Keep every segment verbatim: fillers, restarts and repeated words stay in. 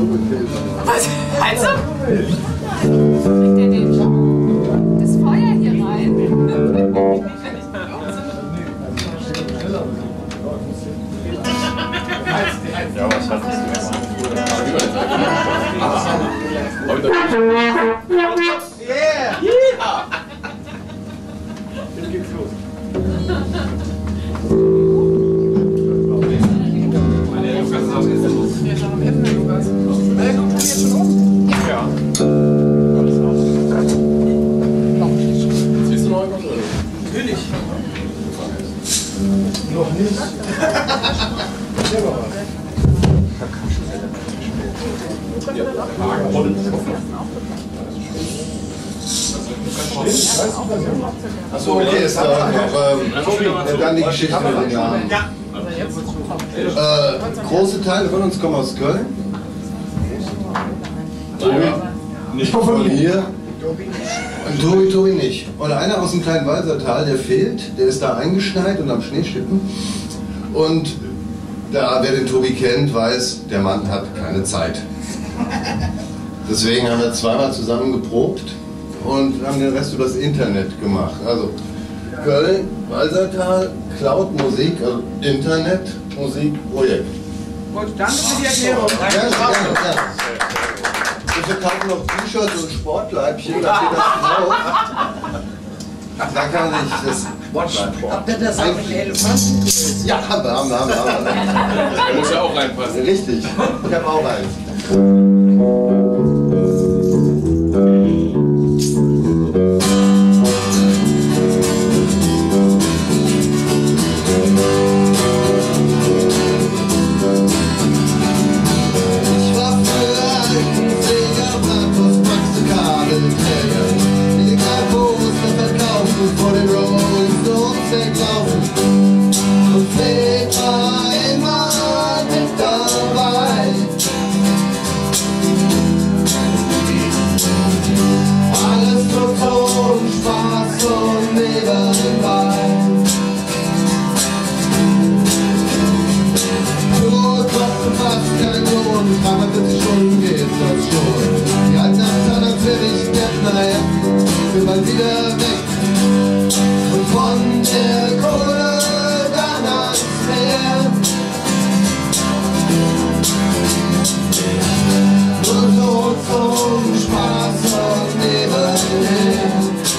Was? Also? Bringt der den das Feuer hier rein? Ja, was hat das Yeah! Yeah! Jetzt geht's los. Ja. Willst du noch irgendwas? Natürlich. Noch nicht. Selber was. Achso, okay, ist da noch ähm, dann die Geschichte mit den Namen. Ja. Äh, große Teile von uns kommen aus Köln. Nicht von hier. Und Tobi, Tobi nicht. Und einer aus dem kleinen Walsertal, der fehlt, der ist da eingeschneit und am Schneeschippen. Und da, wer den Tobi kennt, weiß, der Mann hat keine Zeit. Deswegen haben wir zweimal zusammen geprobt und haben den Rest über das Internet gemacht. Also Köln, Walsertal, Cloud-Musik, also Internet-Musik-Projekt. Gut, danke für die Erklärung. Gerne, gerne, gerne. Wir verkaufen noch T-Shirts und Sportleibchen, da steht das drauf. Da kann man sich das Sportleibchen. Habt ihr das auch mit Elefanten? Ja, haben wir, haben wir, haben wir. Haben wir. Der muss ja auch reinpassen. Richtig, ich habe auch eins. Vor den Rolling Stones weglaufen und Fred war immer mit dabei. Alles nur Ton, Spaß und nebenbei. Nur kostet fast kein Lohn, dreiundvierzig Stunden geht das schon. Die alten Amtern, als wäre ich nett, naja, bin mal wieder weg. Und von der Kohle dann ans Meer. Nur Ton zum Spaß und nebenher.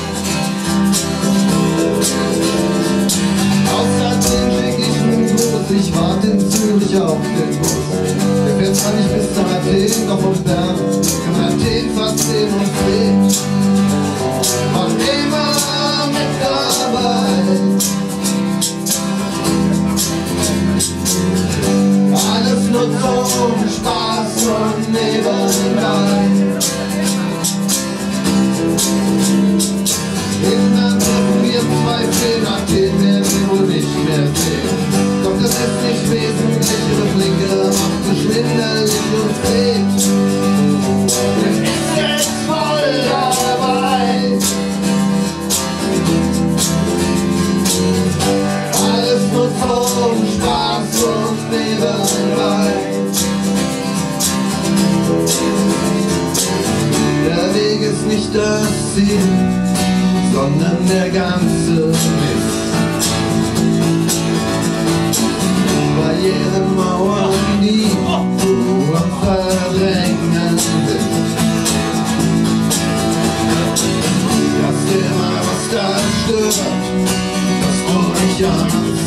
Außerdem schick ich einen Gruß, ich warte in Zürich auf den Bus. Der fährt zwar nicht bis nach Athen, doch vom Bern kann man Athen fast sehen und fehlt. Mach immer mit dabei. Alles nur zum Spaß und nebenbei. Irgendwann treffen wir zwei Feen, nach denen werden wir wohl nicht mehr sehen. Doch das ist nicht wesentlich, ihre Blicke macht mich schwindelig und fehlt. Der ist jetzt voll dabei. Alles nur zum Spaß und nebenbei. Der Weg ist nicht das Ziel, sondern der ganze Mist. Barrieremauern, die du am Verdrängen bist. Das Thema, was da stört, das du nicht ahnst.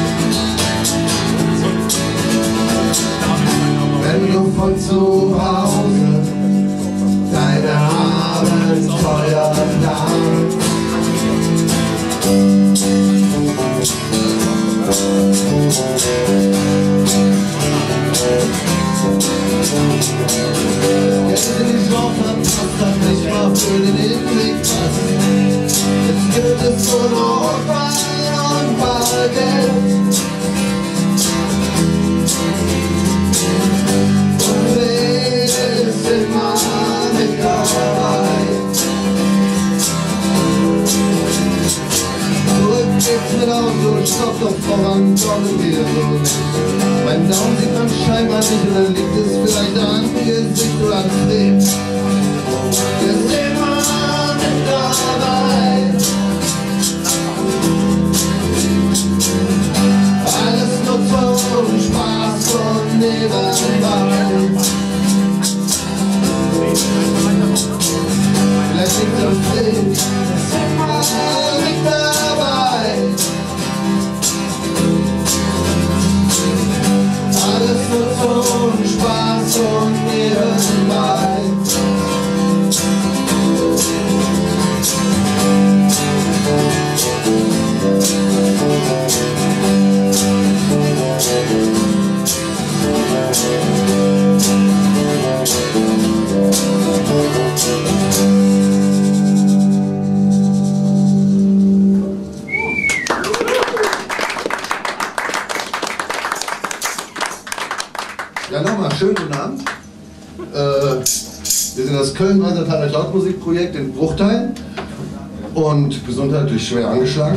Wenn du von zu Hause deine Abenteuer planst. Geld in die Job verpasst, hat nicht mal für den Hinblick passt. Jetzt gibt es nur noch Wein und Bargeld. Und wer ist immer mit dabei? Zurück geht's mit Auto, Stopp, doch voran kommen wir so nicht. Mein Daumen sieht man scheinbar nicht und dann liegt es vielleicht an Gesicht. Manfred ist immer mit dabei. Alles nur Ton, Spaß und nebenbei. Vielleicht liegt der Flick, ist immer mit dabei. Alles nur Ton, Spaß und nebenbei. Ja, nochmal, schönen guten Abend. Äh, wir sind das Köln-Weisertaler Cloud-Musikprojekt in Bruchteil und gesundheitlich schwer angeschlagen.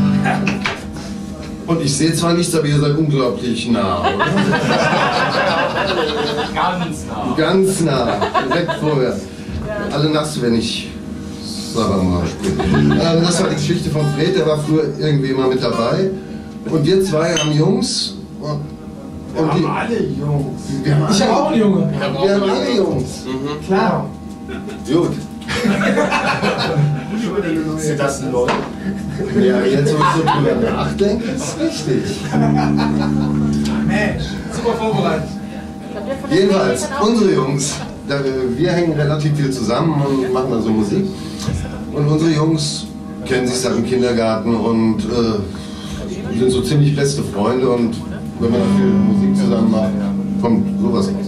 Und ich sehe zwar nichts, aber ihr seid unglaublich nah, oder? Ganz nah. Ganz nah, direkt vorwärts. Alle nass, wenn ich Sabama spiele. Ähm, das war die Geschichte von Fred, der war früher irgendwie immer mit dabei. Und wir zwei haben Jungs. Und Wir haben die, alle Jungs. wir haben Ich habe auch einen Junge. Wir haben alle Jungs. Klar. Gut. Sind das Leute? Ja, jetzt wo ich so drüber nachdenke, ist richtig. Mensch, super vorbereitet. Jedenfalls, unsere Jungs, da, wir hängen relativ viel zusammen und machen also Musik. Und unsere Jungs kennen sich seit dem Kindergarten und äh, sind so ziemlich beste Freunde. Und wenn man dann viel Musik zusammen macht, kommt sowas raus.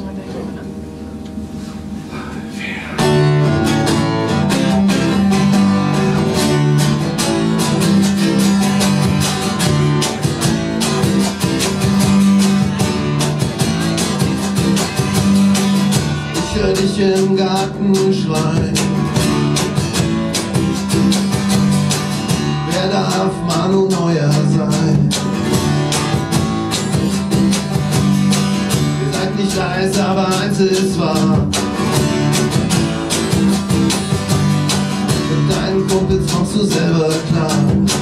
Ich hör dich im Garten schreien. Wer darf Manu Neuer sein? Ihr seid nicht leise, aber eins ist wahr. Mit deinen Kumpels kommst du selber klar.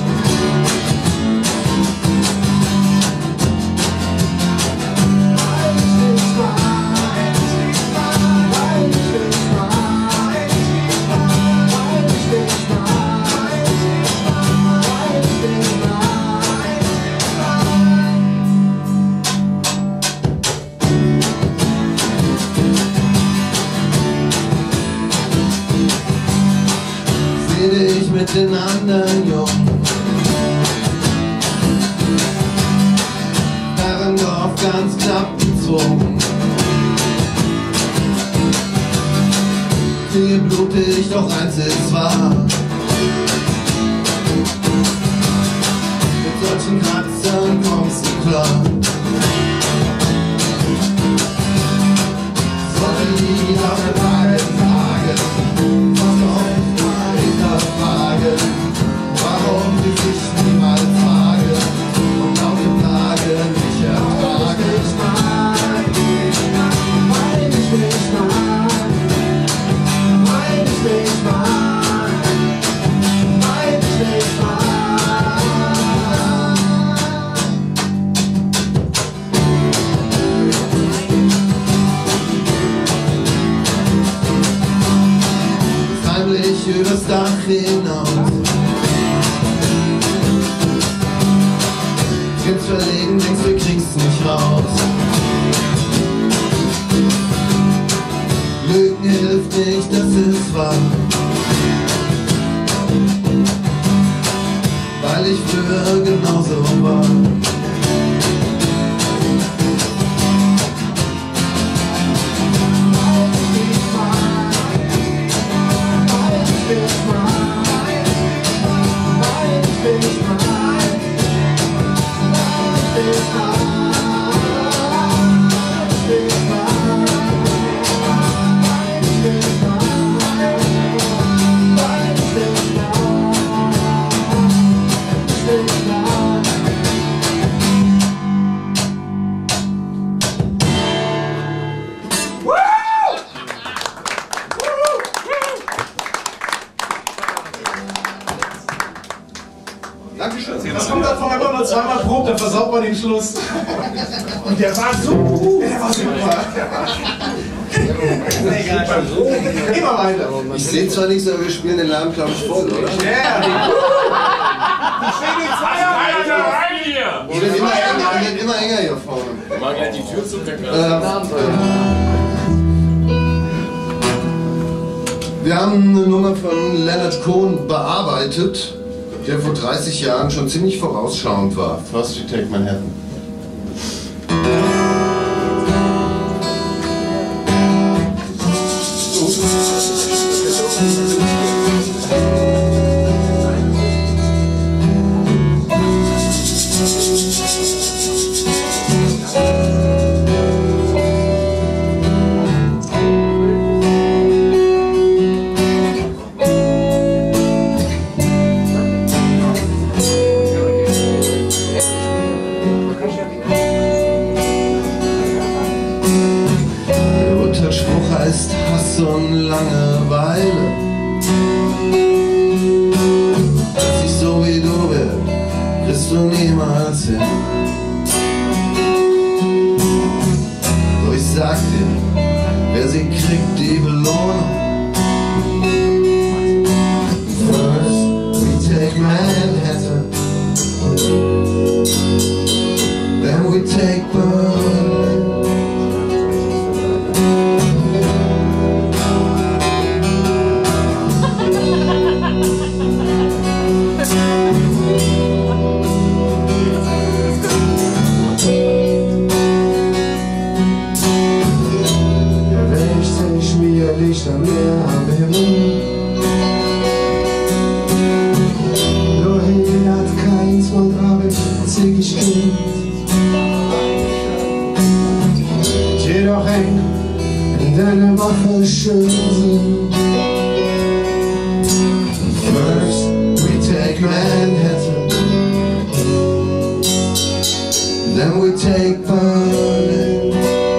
Ich mit den anderen Jungen Herrendorf ganz knapp gezwungen. Viel blutig, doch eins ist wahr. Mit solchen Kratzern kommst du klar. Sollte nie auf der Tage fragen, was oft mal hinterfragen, warum die sich niemals fragen und auch die Frage nicht ertragen. Weil ich nicht mag, weil ich nicht mag, weil ich nicht mag. Heimlich übers Dach hinaus. Gibt's verlegen, denkst du kriegst nicht raus. Lügen hilft nicht, das ist wahr. Weil ich früher genauso war. versaut man den Schluss. Und der war so, der war super. Egal. Immer weiter. Ich sehe zwar nichts, aber wir spielen den Laden, glaube ich, voll, oder? Ja. Ich stehe die zwei Alter, rein hier! Ich bin immer enger, ich bin immer enger hier vorne. Wir machen gleich die Tür zu weg. Wir haben eine Nummer von Leonard Cohen bearbeitet, der vor dreißig Jahren schon ziemlich vorausschauend war. First We Take Manhattan. Heißt Hass und Langeweile. Dass ich so wie du bin, kriegst du niemals hin. Doch ich sag dir, wer sie kriegt, die Belohnung. First we take Manhattan, then we take Berlin. Licht am Meer am Himmel. Nur hier hat keins von Arbeit ziemlich Kind. Jedoch eng in deine Wache schön sind. First we take Manhattan, then we take Berlin.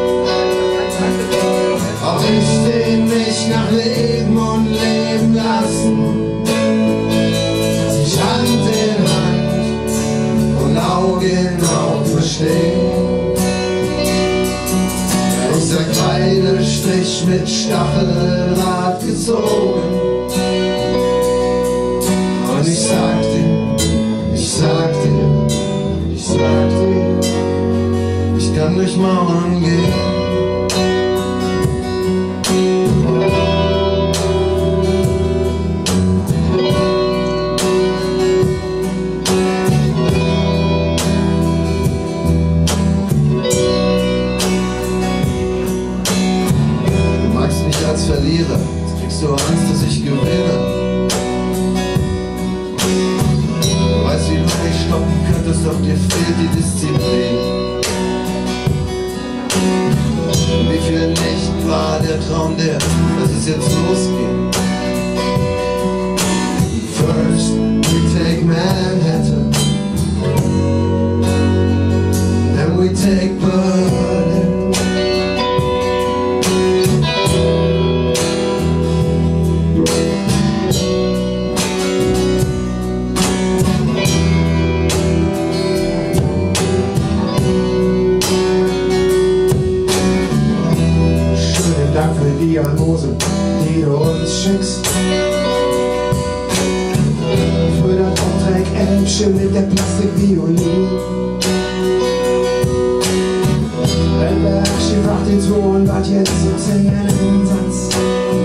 Auch ich seh mich nach Leben und Leben lassen, sich Hand in Hand und Auge in Auge stehen. Aus der Kreide Strich mit Stacheldraht gezogen. Und ich sag dir, ich sag dir, ich sag dir, ich kann durch Mauern gehen. Als Verlierer, jetzt kriegst du Angst, dass ich gewinne. Du weißt, wie du mich stoppen könntest, doch dir fehlt die Disziplin. Wie viel nicht war der Traum der, dass es jetzt losgeht. First we take Manhattan, then we take Berlin. Dank für die Almosen, die du uns schickst. Für das Auftrag-Elbchen mit der Plastikviolin. Wenn der Archiv macht den Ton, wart jetzt so zehn Satz.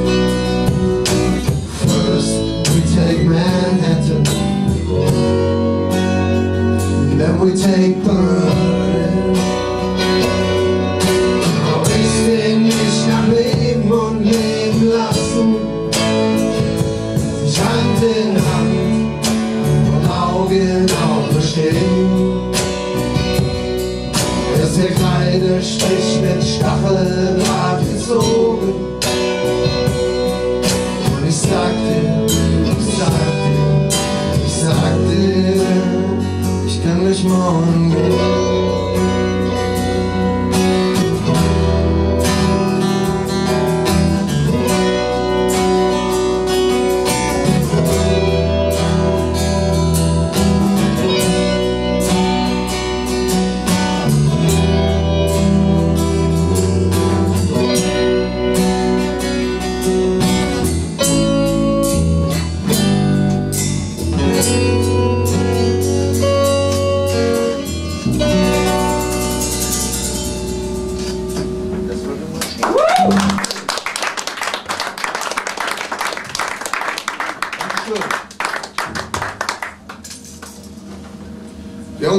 First we take Manhattan, then we take Berlin. Auch ich seh nicht nach Leben und Leben lassen, sich Hand in Hand und Auge in Auge stehen. Erst der kleine Strich mit Stacheldraht gezogen.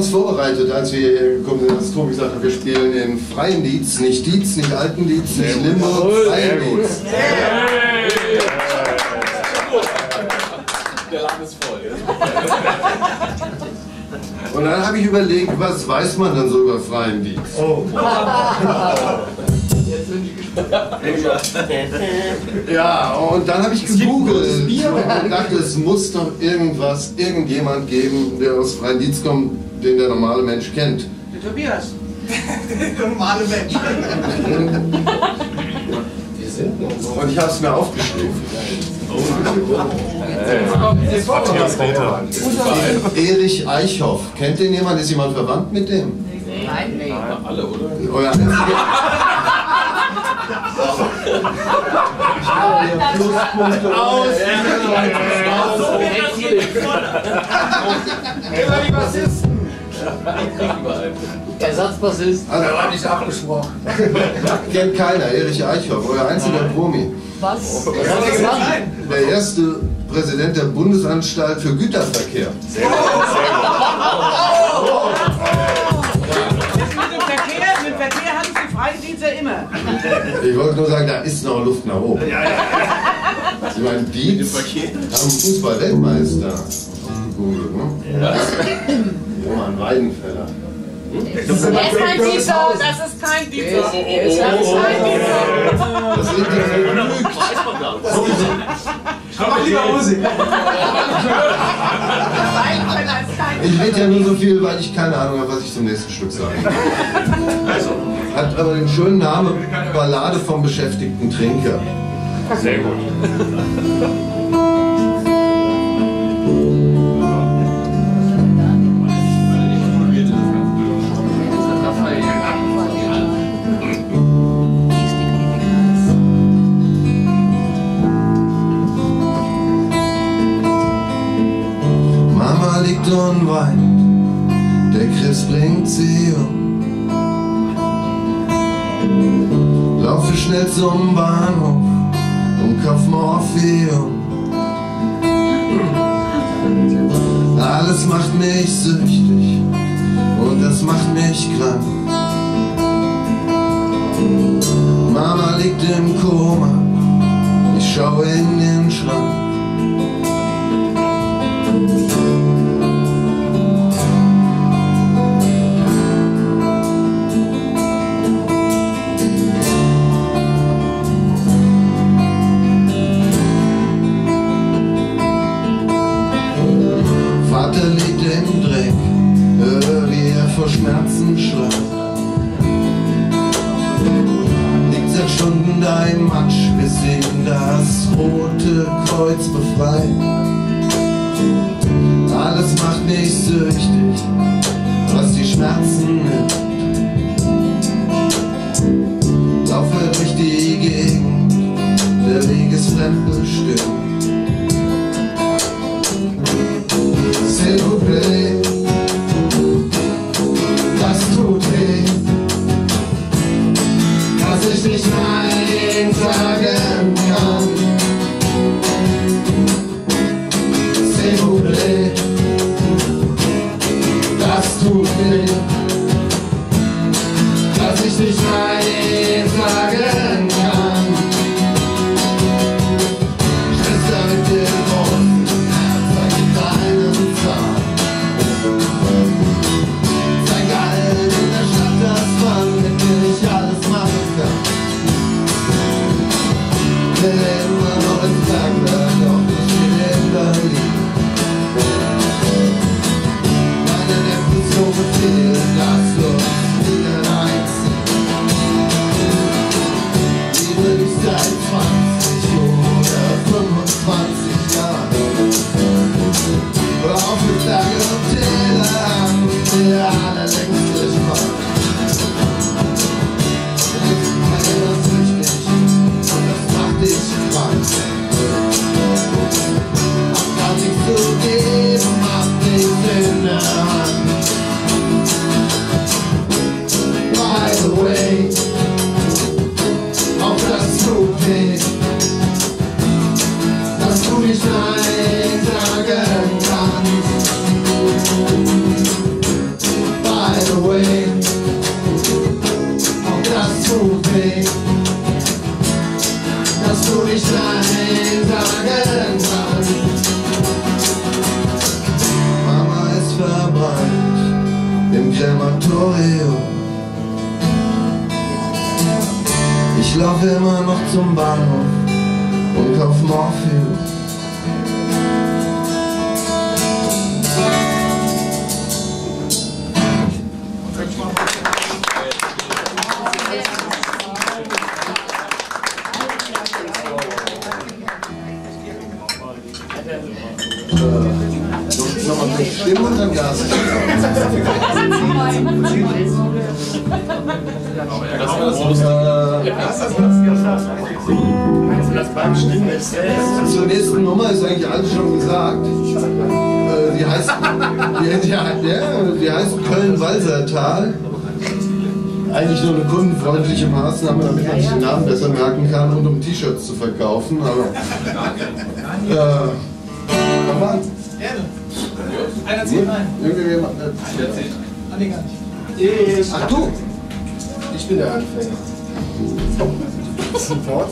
uns vorbereitet, als wir hierher gekommen sind, dass Tobi gesagt hat, wir spielen in freien Dietz, nicht Dietz, nicht alten Dietz, nicht Limburg, freien Dietz. Der Laden ist voll. Und dann habe ich überlegt, was weiß man dann so über freien Dietz? Oh. Ja, und dann habe ich gegoogelt und dachte, es muss doch irgendwas, irgendjemand geben, der aus freien Dietz kommt, den der normale Mensch kennt. Der Tobias. Der normale Mensch. Und ich habe es mir aufgeschrieben. Erich Eichhoff. Kennt den jemand? Ist jemand verwandt mit dem? Nein, nee. Alle, oder? Euer einziger... Immer die Bassisten. Ersatzbassist. Also, Da war nicht abgesprochen. kennt keiner, Erich Eichhoff, euer einziger Promi. Was? Was soll das sein? Der erste Präsident der Bundesanstalt für Güterverkehr. Sehr gut. Mit dem Verkehr, mit Verkehr haben sie freien Dienst ja immer. Ich wollte nur sagen, da ist noch Luft nach oben. Sie meinen, Dietz haben Fußball-Weltmeister gegoogelt, ne? Roman Weidenfeller. Das ist kein Dieser, das ist kein Dieser. Das ist kein Dieser. Das sind die verlügt. Schau mal lieber Musik. Ich rede ja nur so viel, weil ich keine Ahnung habe, was ich zum nächsten Stück sage. Hat aber den schönen Namen Ballade vom beschäftigten Trinker. Sehr gut. Mama liegt und weint, der Krebs bringt sie um. Laufe schnell zum Bahnhof und kauf Morphium. Alles macht mich süchtig und das macht mich krank. Mama liegt im Koma, ich schaue in den Schrank. Vater liegt im Dreck, höre wie er vor Schmerzen schreit. Liegt seit Stunden da im Matsch, bis ihn das Rote Kreuz befreit. Alles macht mich süchtig, was die Schmerzen nimmt. Laufe durch die Gegend, der Weg ist fremdbestimmt. S'il vous plaît, das tut weh, dass ich nicht Nein sagen kann. S'il vous plaît, das tut weh, dass ich nicht Nein sagen kann. Schwester mit dem großen Herz, sag ich deinen Zahn. Zeig allen in der Stadt, dass man mit mir nicht alles machen kann. Wir leben immer noch ins Bergwerk, doch nicht viel in Berlin. Meine Depression befehlt, dass du wieder einziehst. Liebe dich seit zwanzig oder fünfundzwanzig Jahren. Hör auf mit Berge und Täler an, der allerlängste Spaß. Du bist keiner süchtig und das macht dich krank. mich Nein sagen kann. Mama ist verbrannt im Krematorium. Ich laufe immer noch zum Bahnhof und kauf Morphium. Nochmal mit Stimme und dann Gas. Zur nächsten Nummer ist eigentlich alles schon gesagt. Äh, die heißt, die, die, ja, die heißt Köln-Walsertal. Eigentlich nur eine kundenfreundliche Maßnahme, damit man sich den Namen besser merken kann und um T-Shirts zu verkaufen. Aber, äh, komm mal. Gerne. Einer zieht rein. Irgendjemand. Äh, Ah, nee, gar nicht. Ach du! Ich bin der Anfänger. Sofort.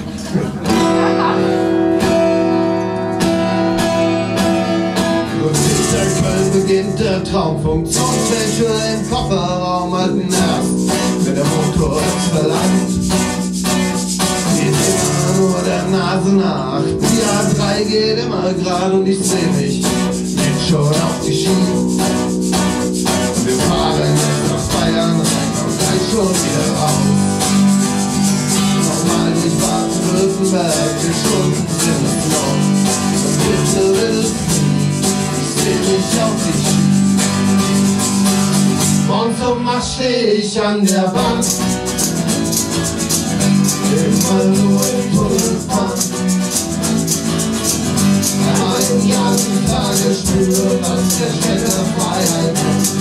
Und hinter Köln beginnt der Traum, Funktionswechsel im Kofferraum alten erst, wenn der Motor es verlangt. Geht immer nur der Nase nach, die A drei geht immer gerade und ich seh mich jetzt schon auf die Schiene. Wir fahren jetzt nach Bayern rein und gleich schon wieder raus. Nochmal durch Baden-Württemberg, die Stunden sind es noch. Und bitte will es nie, ich seh mich auf die Schiene. Und zum Marsch steh ich an der Bank, immer nur im Tunnel fahren. Ein Jahr die Tage spüre, was der Städter Freiheit ist.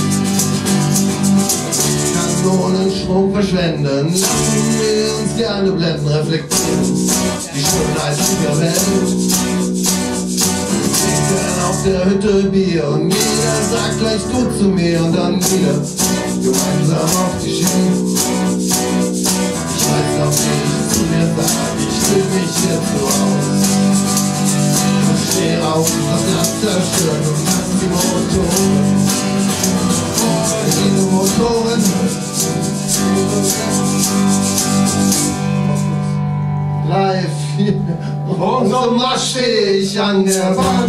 Kanonenschwung verschwenden, lassen wir uns gerne blenden, reflektieren die Schönheit dieser Welt. Trinken auf der Hütte Bier und jeder sagt gleich du zu mir und dann wieder gemeinsam auf die Schiene. Ich weiß noch nicht, zu mir sagt, ich fühl mich hier so aus. Ich steh auf, das Land zerstört und lass die Motoren. Die Motoren drei, vier, und zum Marsch steh ich an der Bank.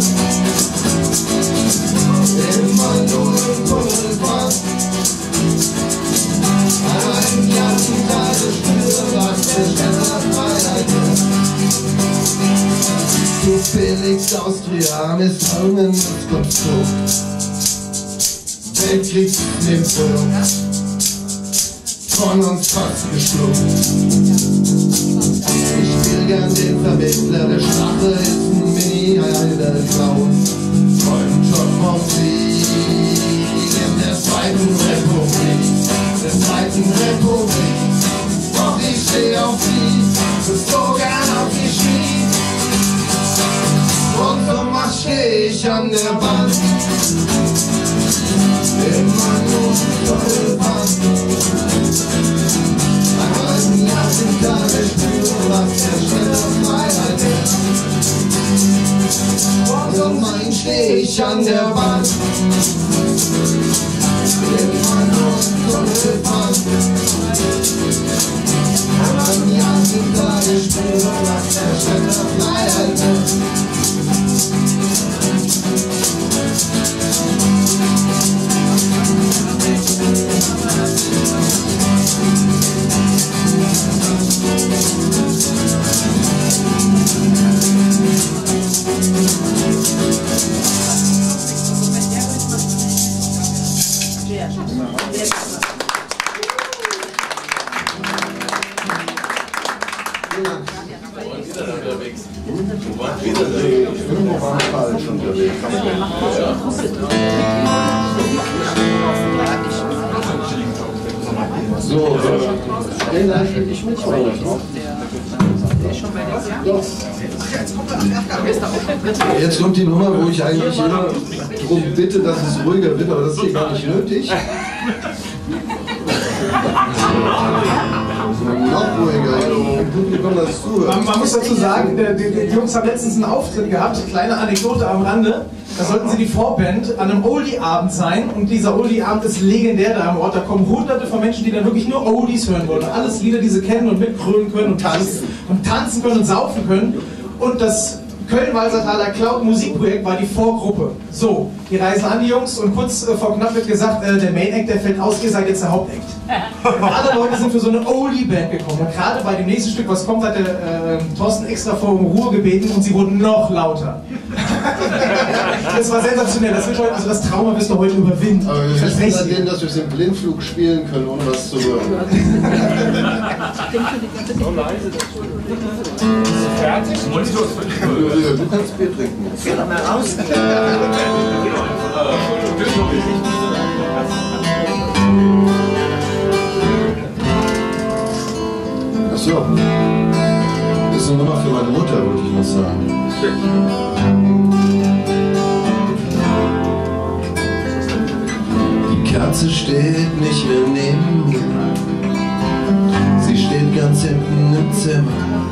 Immer nur im Tunnel fahren. An einem ganzen Tage spüre, was der Städter Freiheit ist. Du Felix Austria, misslungen das Konstrukt. Weltkrieg neben Produkt, von uns fast geschluckt. Ich spiel gern den Vermittler, der Strache ist ein Mini-Heiler Clown. Träumt schon vom Krieg in der zweiten Republik, der zweiten Republik. Doch ich steh auf die, so gern auf die Schiene. Und zum Marsch steh ich an der Bank. Immer nur toll Pass. An einem ganzen Tage spüre, was der Städter Freiheit ist. Und mein steh ich an der Bank. Immer nur toll Pass. An einem ganzen Tage spüre, was der Städter Freiheit ist. Irgendwo waren wir falsch unterwegs. So, den lasse ich mit euch. Jetzt kommt die Nummer, wo ich eigentlich immer darum bitte, dass es ruhiger wird, aber das ist hier gar nicht nötig. Noch ruhiger. dem Publikum das zuhört. Man, man muss dazu sagen, die, die, die Jungs haben letztens einen Auftritt gehabt, kleine Anekdote am Rande. Da sollten sie die Vorband an einem Oldie-Abend sein und dieser Oldie-Abend ist legendär da am Ort. Da kommen hunderte von Menschen, die dann wirklich nur Oldies hören wollen. Alles Lieder, die sie kennen und mitgrölen können und tanzen, und tanzen können und saufen können. Und das Köln-Walsertaler Cloud-Musikprojekt war die Vorgruppe. So, die reisen an, die Jungs, und kurz äh, vor knapp wird gesagt, äh, der Main-Act, der fällt aus, ihr seid jetzt der Hauptact. Und alle Leute sind für so eine Oldie-Band gekommen. Und gerade bei dem nächsten Stück, was kommt, hat der äh, Thorsten extra vor um Ruhe gebeten und sie wurden noch lauter. Das war sensationell. Das wird heute, also das Trauma wirst du heute überwinden. Aber wir wissen seitdem, dass wir es im Blindflug spielen können, ohne was zu hören. So leise, das ist fertig. Du kannst Bier trinken. Geh doch mal raus. Achso. Das ist eine Nummer für meine Mutter, wollte ich noch sagen. Die Kerze steht nicht mehr neben mir. Sie steht ganz hinten im Zimmer.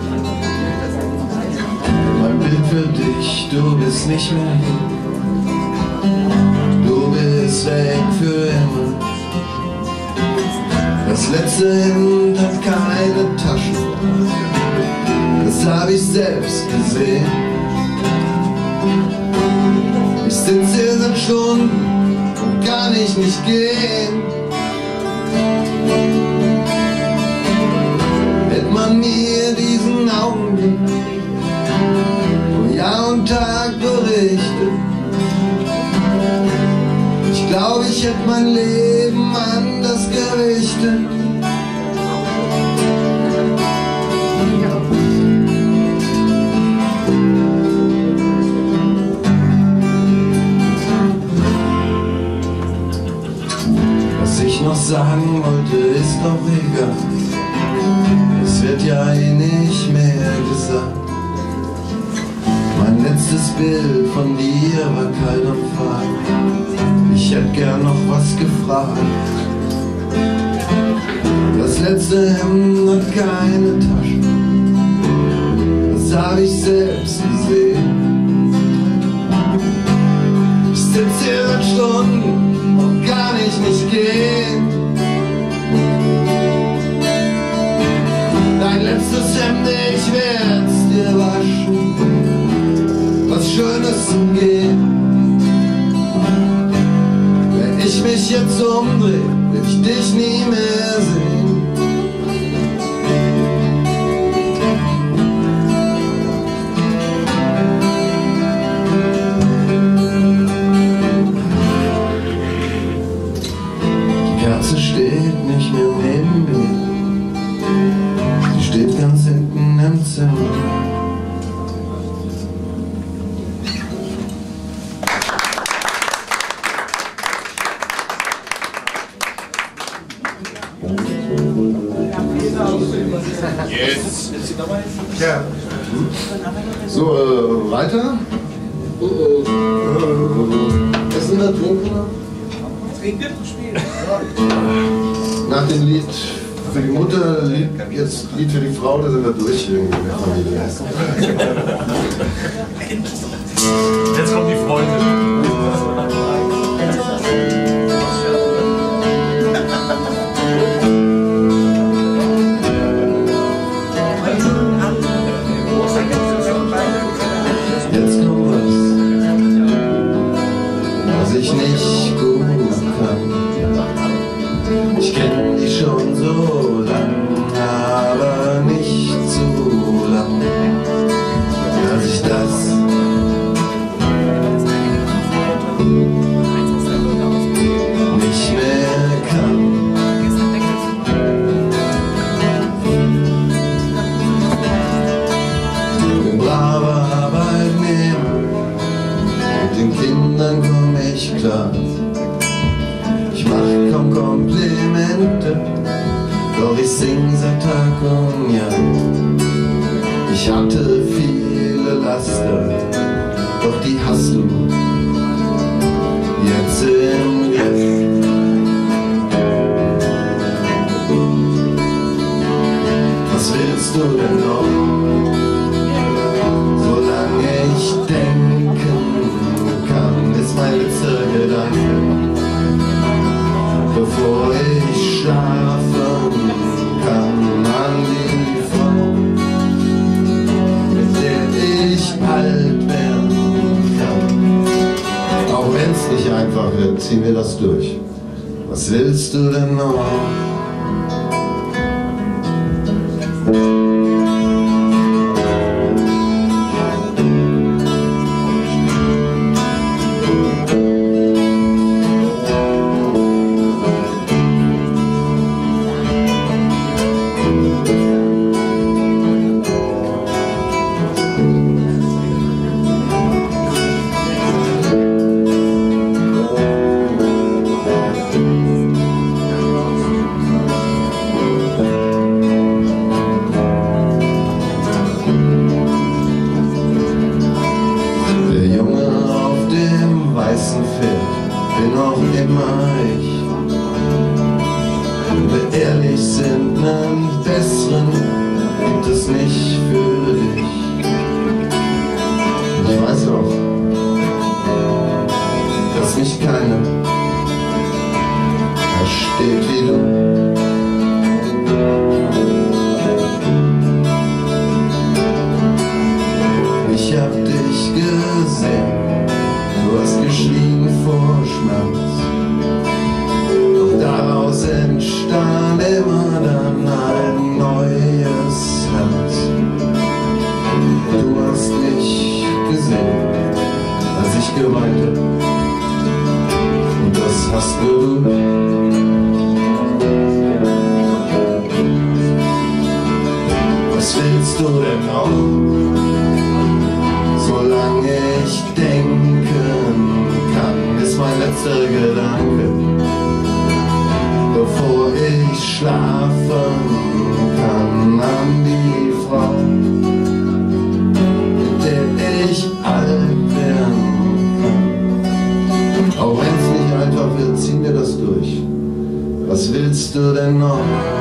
Mein Bild für dich, du bist nicht mehr hier. Du bist weg für immer. Das letzte Hemd hat keine Taschen. Das hab ich selbst gesehen. Ich sitz hier seit Stunden und kann ich nicht gehen. Hätte man mir diesen Augenblick Jahr und Tag berichtet, ich glaube, ich hätte mein Leben anders gerichtet. Was ich noch sagen wollte, ist doch egal. Es wird ja eh nicht mehr gesagt. Mein letztes Bild von dir war kalt und fein. Ich hätte gern noch was gefragt. Das letzte Hemd hat keine Tasche. Das hab ich selbst gesehen. Ich sitz hier seit Stunden und kann ich nicht gehen. Dein letztes Hemd, ich werd's dir waschen. Was Schönes zum Gehen. Wenn ich mich jetzt umdreh, will ich dich nie mehr sehen. Die Kerze steht nicht mehr neben mir. Sie steht ganz hinten im Zimmer. Jetzt. Ja. So, äh, weiter. Essen wir, trinken wir? Trinken, spielen. Nach dem Lied für die Mutter, Lied, jetzt Lied für die Frau, da sind wir durch irgendwie in der Familie. Jetzt kommt die Freundin. Jetzt kommt was, was ich nicht gut kann. Ich kenn dich schon so lang, aber nicht so lang, dass ich das nicht mehr kann. Bin braver Arbeitnehmer, mit den Kindern komm ich klar. Ich mach kaum Komplimente, doch ich sing seit Tag und Jahr. Ich hatte viele Laster, doch die hast du jetzt im Griff. Was willst du es nicht einfach wird, ziehen wir das durch. Was willst du denn noch? Was willst du denn noch?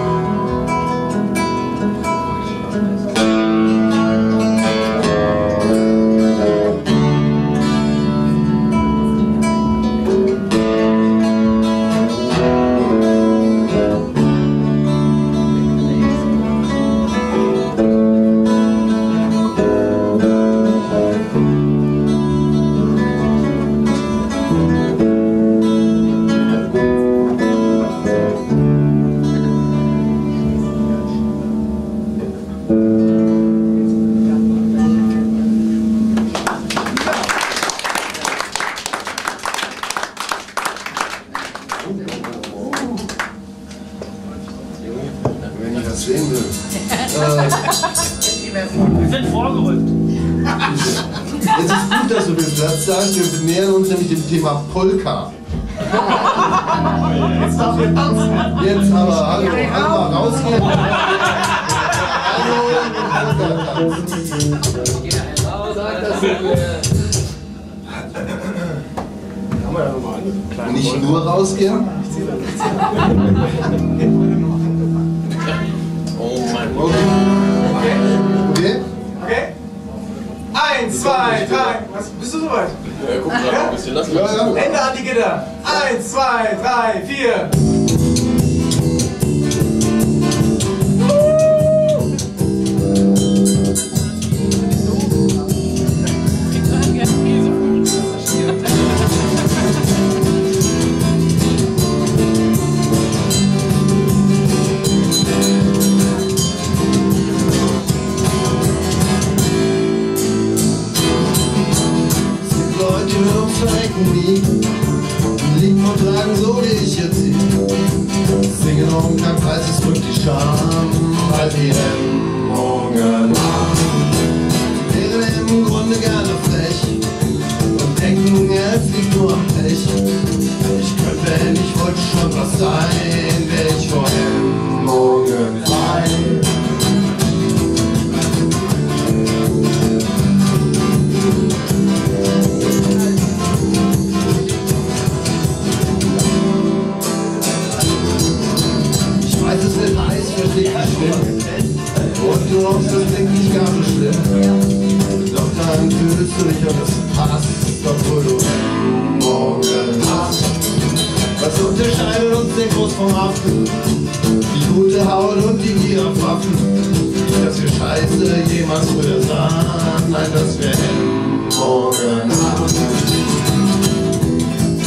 Wir nähern uns nämlich dem Thema Polka. Jetzt darf wir tanzen. Jetzt aber, hallo, einmal rausgehen. Hallo, Polka. Nicht nur rausgehen? Oh mein Gott. Okay. Okay? Okay? Eins, zwei, drei. Was, bist du soweit? Ja, guck gerade ein bisschen. Lass ja, ja. Hände an die Gitter. Eins, zwei, drei, vier. Liegen und tragen so wie ich jetzt hier. Singen um kein Preis, es drückt die Scham, weil die Hemmungen wären im Grunde gerne frech und denken, es liegt nur am Pech. Ich könnte, wenn ich wollte, schon was sein, wär ich vor Hemmungen frei. Und du hoffst, das klingt nicht gar so schlimm. Doch dann fühlst du dich und es passt, obwohl du morgen hast. Was unterscheidet uns den Groß vom Affen? Die gute Haut und die Gier auf Waffen. Nicht, dass wir Scheiße jemals früher sahen, nein, dass wir morgen haben.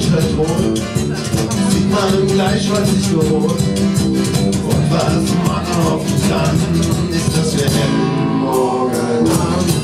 Unterton, sieht man gleich, was ich gewohnt. Und was man hoffen kann, ist, dass wir hätten morgen Abend.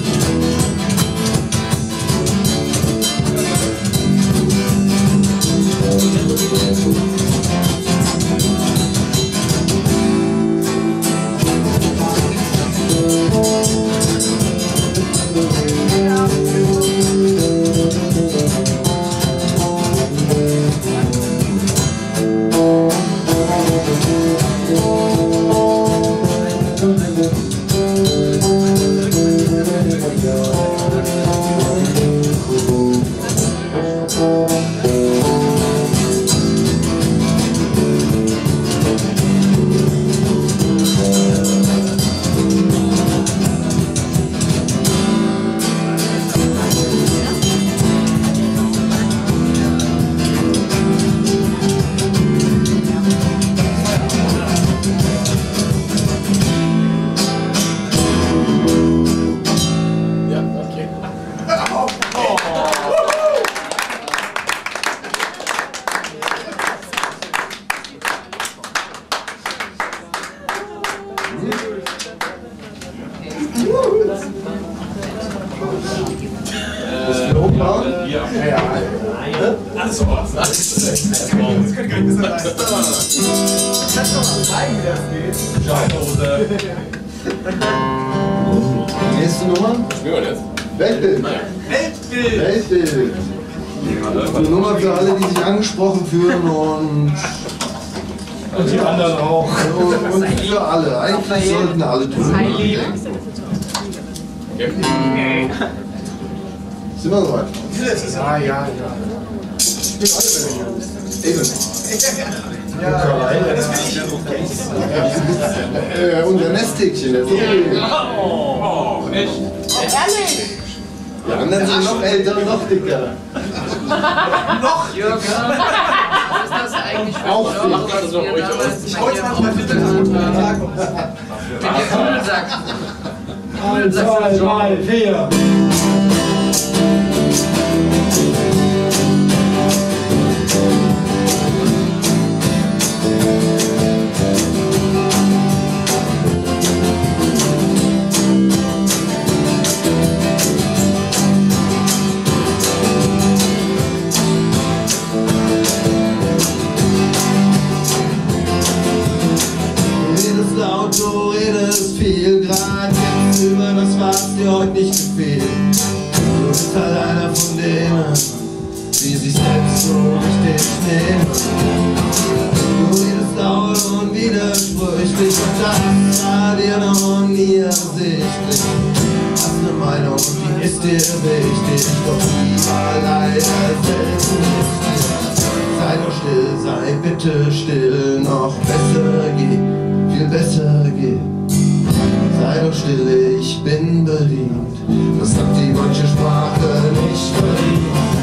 Nächste Nummer? Weltbild. Weltbild. Weltbild. Eine Nummer für alle, die sich angesprochen fühlen und, Und die anderen auch. und, und für alle. Eigentlich sollten alle tun. Sind wir soweit? Ja, ja, ja. Eben. Ja, Äh, unser Nesthäkchen. Das ist okay. Oh, echt? Ehrlich? Die anderen sind noch älter und noch dicker. Noch? Jürgen, was ist das eigentlich für Auch ein Job, dick. was wir damals Ich wollte mal mal bitte sagen. mit dem Nudelsack? eins, zwei, drei, vier. Du redest viel, grad jetzt über das, was dir heute nicht gefehlt. Du bist halt einer von denen, die sich selbst so richtig nehmen. Du redest laut und widersprüchlich und das war dir noch nie ersichtlich. Hast eine Meinung und die ist dir wichtig, doch die war leider selten richtig. Sei doch still, sei bitte still, noch besser geht. Viel besser geht. Sei doch still, ich bin bedient. Das hat die deutsche Sprache nicht verdient.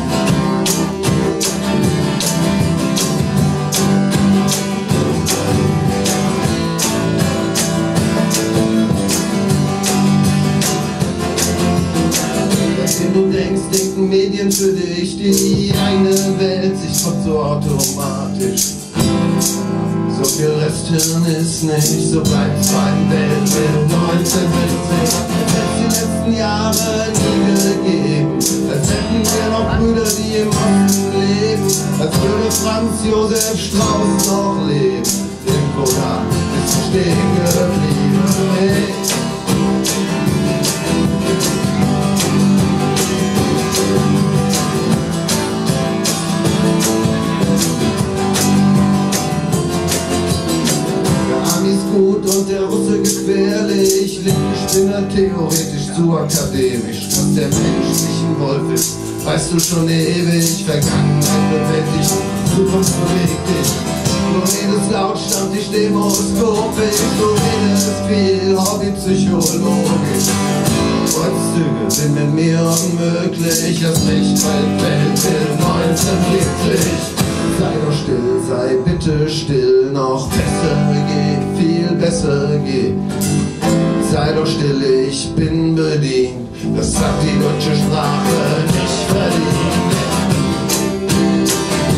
Wenn du denkst, denken Medien für dich, die eine Welt sich kommt so automatisch. So viel Resthirn ist nicht, so bleibt's beim Weltbild neunzehnhundertsiebzig. Hätt's die letzten Jahre nie gegeben, als hätten wir noch Brüder, die im Osten leben, als würde Franz Josef Strauß noch leben. Irgendwo da ist du stehen geblieben. Hey. Gut und der Russe gefährlich, linke Spinner theoretisch zu akademisch. Dass der Mensch nicht ein Wolf ist, weißt du schon ewig. Vergangenheit bewältigt, Zukunft bewegt dich. Du redest laut, stammtisch demoskopisch, du redest viel hobbypsychologisch. Kreuzzüge sind mit mir unmöglich, erst recht bei Weltbild neunzehnhundertsiebzig. Sei doch still, sei bitte still, noch besser geht, viel besser geht. Sei doch still, ich bin bedient, das hat die deutsche Sprache nicht verdient.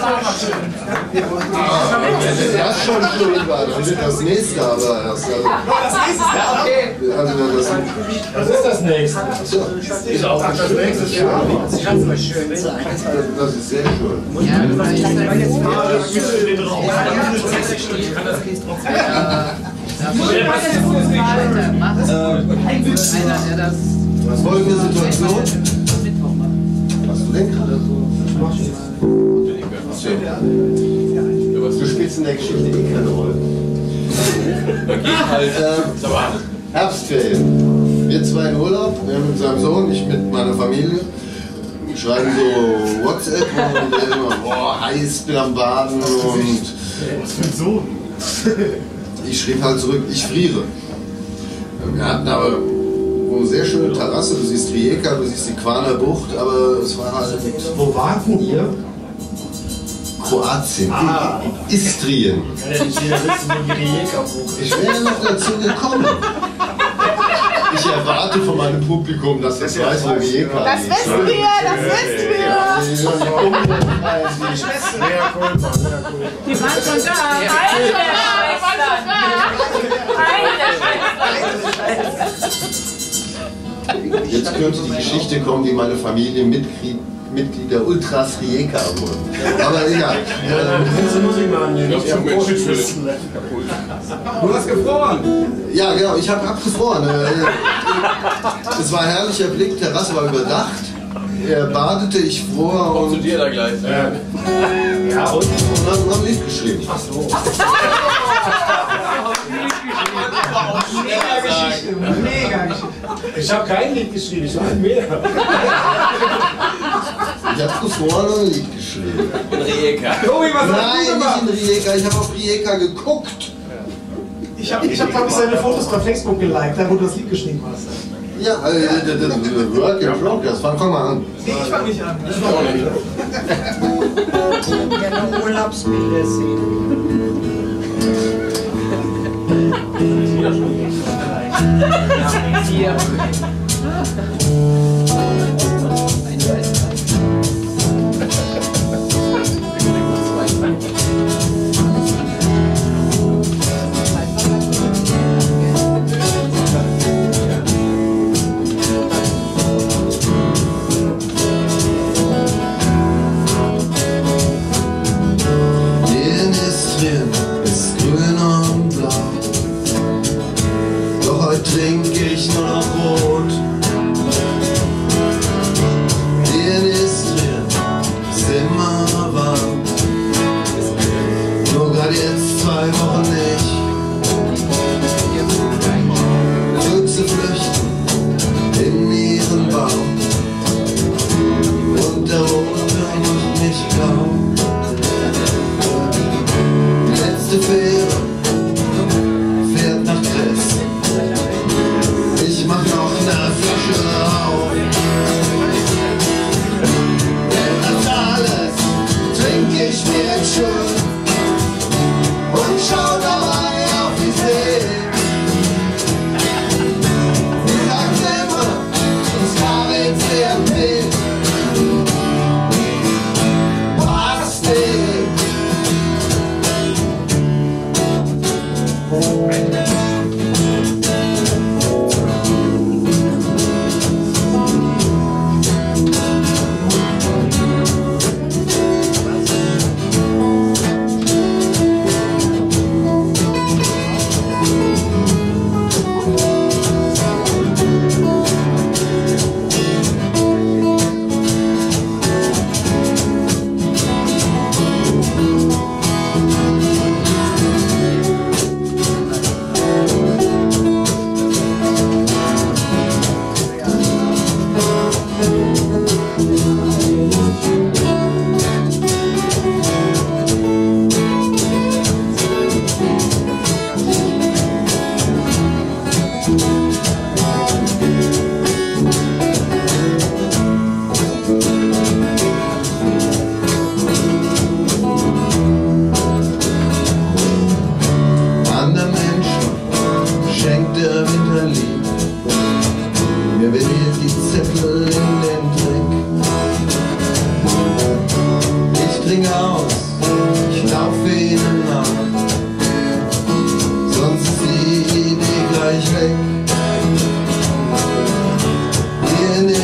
Wenn das schon schön war, dann wird das nächste aber erst. Also, Das nächste ist ja okay. also das, Was ist das nächste? so, Ist auch das nächste schön. das ist sehr schön. Folgende Situation. Hast du denn gerade so? Du spielst in der Geschichte eh keine Rolle. Halt. Ähm, Herbstferien. Wir zwei in Urlaub, wir mit seinem Sohn, ich mit meiner Familie. Schreiben so WhatsApp und der immer, boah, heiß, bin am Baden und Was für ein Sohn? ich schrieb halt zurück, ich friere. Wir hatten aber eine sehr schöne Terrasse, du siehst Rijeka, du siehst die Quaner Bucht, aber es war halt Wo warten ihr? Kroatien, Ah. Istrien. Kann ja nicht jeder wissen, wo die Rijeka bucht. Ich wäre noch dazu gekommen. Ich erwarte von meinem Publikum, dass das weiß, wo Rijeka Das liegt. wissen wir, das wissen wir. Die waren schon da. Jetzt könnte die Geschichte kommen, wie meine Familie Mitglied, Mitglied der Ultras Rijeka wurden. Aber egal. Kannst du Musik machen? Ich hab Du hast gefroren. Ja, genau, ich habe abgefroren. Es war ein herrlicher Blick, die Terrasse war überdacht. Er badete, ich fror und, Zu dir da gleich. Ja, und? und dann noch ein Lied geschrieben. Ach so. Mega Geschichte. Mega Geschichte. Ich habe kein Lied geschrieben, ich habe mehr. Ich habe gefroren und ein Lied geschrieben. In Rijeka. Tobi, was hast du Nein, gemacht? nicht in Rijeka, ich habe auf Rijeka geguckt. Ich habe, ich hab, glaube ich, seine Fotos bei Facebook geliked, da wo du das Lied geschrieben hast. Ja, äh, das das- das Work in Progress. Fang fang mal an. Nee, ich fang nicht an. Gerne Urlaubsbilder sehen. Hier. In Istrien ist grün und blau. Doch heute trinke ich nur noch rot.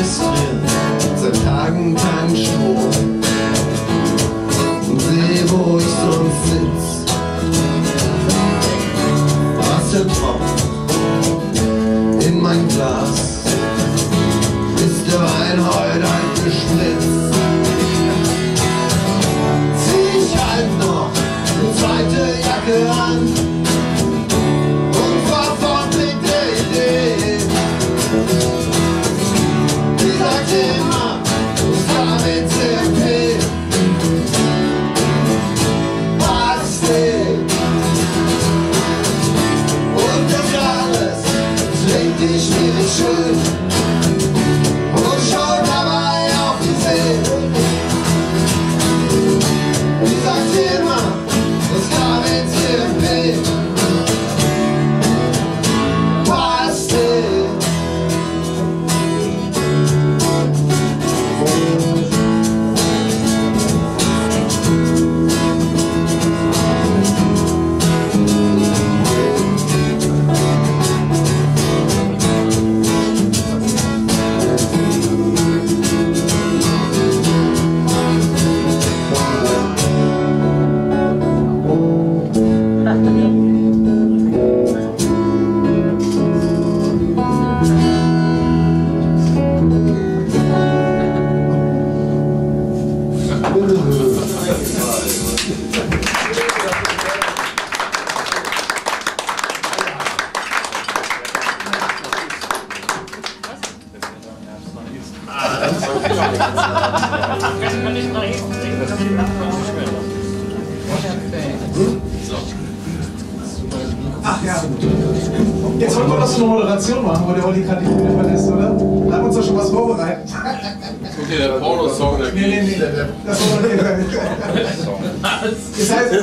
registriert, seit Tagen kein Strom. Und seh, wo ich sonst sitz. Wasser tropft in mein Glas. Ist der Wein heute halt gespritzt? Zieh ich halt noch eine zweite Jacke an und fahr fort mit der Idee. Die sagt immer, ich fahr mit C M P. Was geht? Und das alles klingt die schwierig schön. Und schau dabei auf die See. Die sagt immer, das K W C M P. Was denn? Ach ja. Jetzt wollen wir doch so eine Moderation machen, wo der Olli gerade die Bühne verlässt, oder? Da haben wir uns doch schon was vorbereitet. Okay, der Porno-Song dagegen. Nee, nee, nee. Das war doch nicht. Das heißt,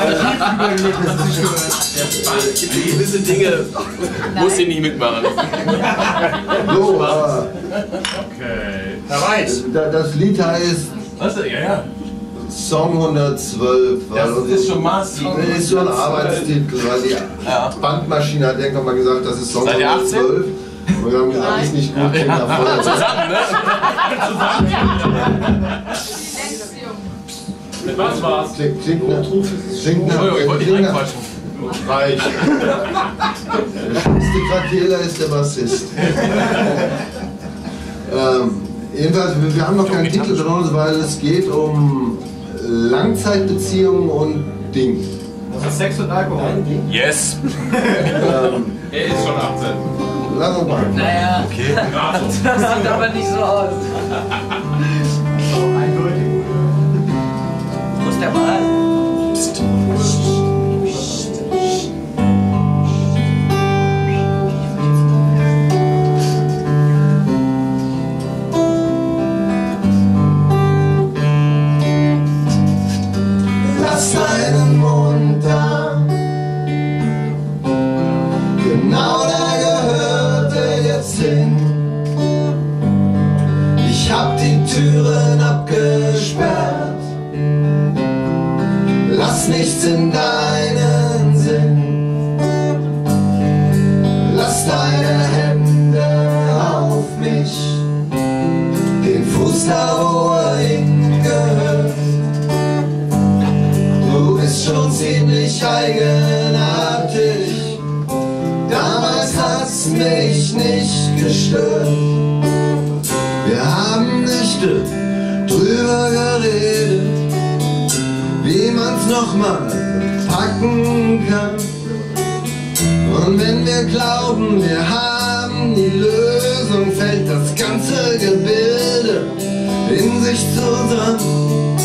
Gewisse Dinge muss ich nicht mitmachen. So, aber Okay. Herr Weiß. da- das Lied heißt Was? Ja, ja. Song hundertzwölf. Das Also ist schon maßgeblich. das ist so ein Arbeitstitel, weil die Ja. Bandmaschine hat irgendwann mal gesagt, das ist Song Seid ihr achtzehn? hundertzwölf. Und wir haben gesagt, ist nicht gut, klingt nach Feuer. Zusammen, ne? Mit was war's? Klingt, klingt nach, klingt nach, Entschuldigung, ich wollte nicht klingt nach reinquatschen. Reich. Der schlimmste Kratela ist der Bassist. ähm, jedenfalls, wir, wir haben noch keinen Titel drin, weil es geht um Langzeitbeziehungen und Ding. das ist Sex und Alkohol. Yes. Ähm, Er ist schon achtzehn. lass uns mal. Naja, Okay. das sieht aber nicht so aus. Oh, eindeutig. Wo ist der Ball? Lass deinen Mund da. Genau da gehört er jetzt hin. Ich hab die Türen abgesperrt. Lass nichts in deinen Sinn. Lass deine Hände auf mich. Den Fuß da, wo er hingehört. Du bist schon ziemlich eigenartig. Damals hat's mich nicht gestört. Wir haben Nächte drüber geredet, wie man's nochmal packen kann. Und wenn wir glauben, wir haben die Lösung, fällt das ganze Gebilde in sich zusammen.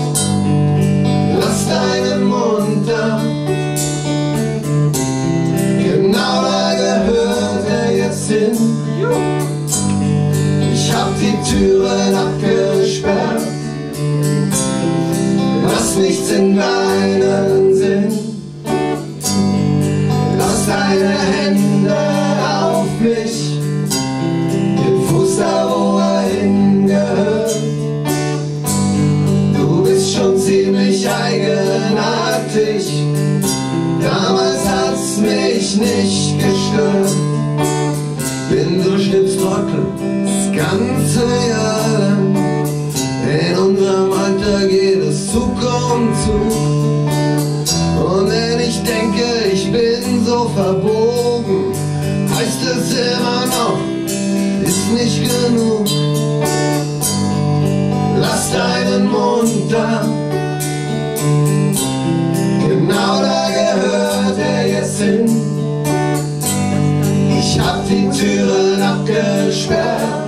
Lass deinen Mund da. Genau da gehört er jetzt hin. Ich hab die Türen abgesperrt. Lass nichts in deinen Sinn. Lass deine Hände auf mich. Den Fuß da, wo er hingehört. Du bist schon ziemlich eigenartig. Damals hat's mich nicht gestört. Bin Durchschnittstrottel, ist ganz ganze Jahr lang. In unserem Alter geht es Zug um Zug. Und wenn ich denke, ich bin so verbogen, heißt es immer noch, ist nicht genug. Lass deinen Mund da, genau da gehört er jetzt hin. Ich hab die Türen abgesperrt,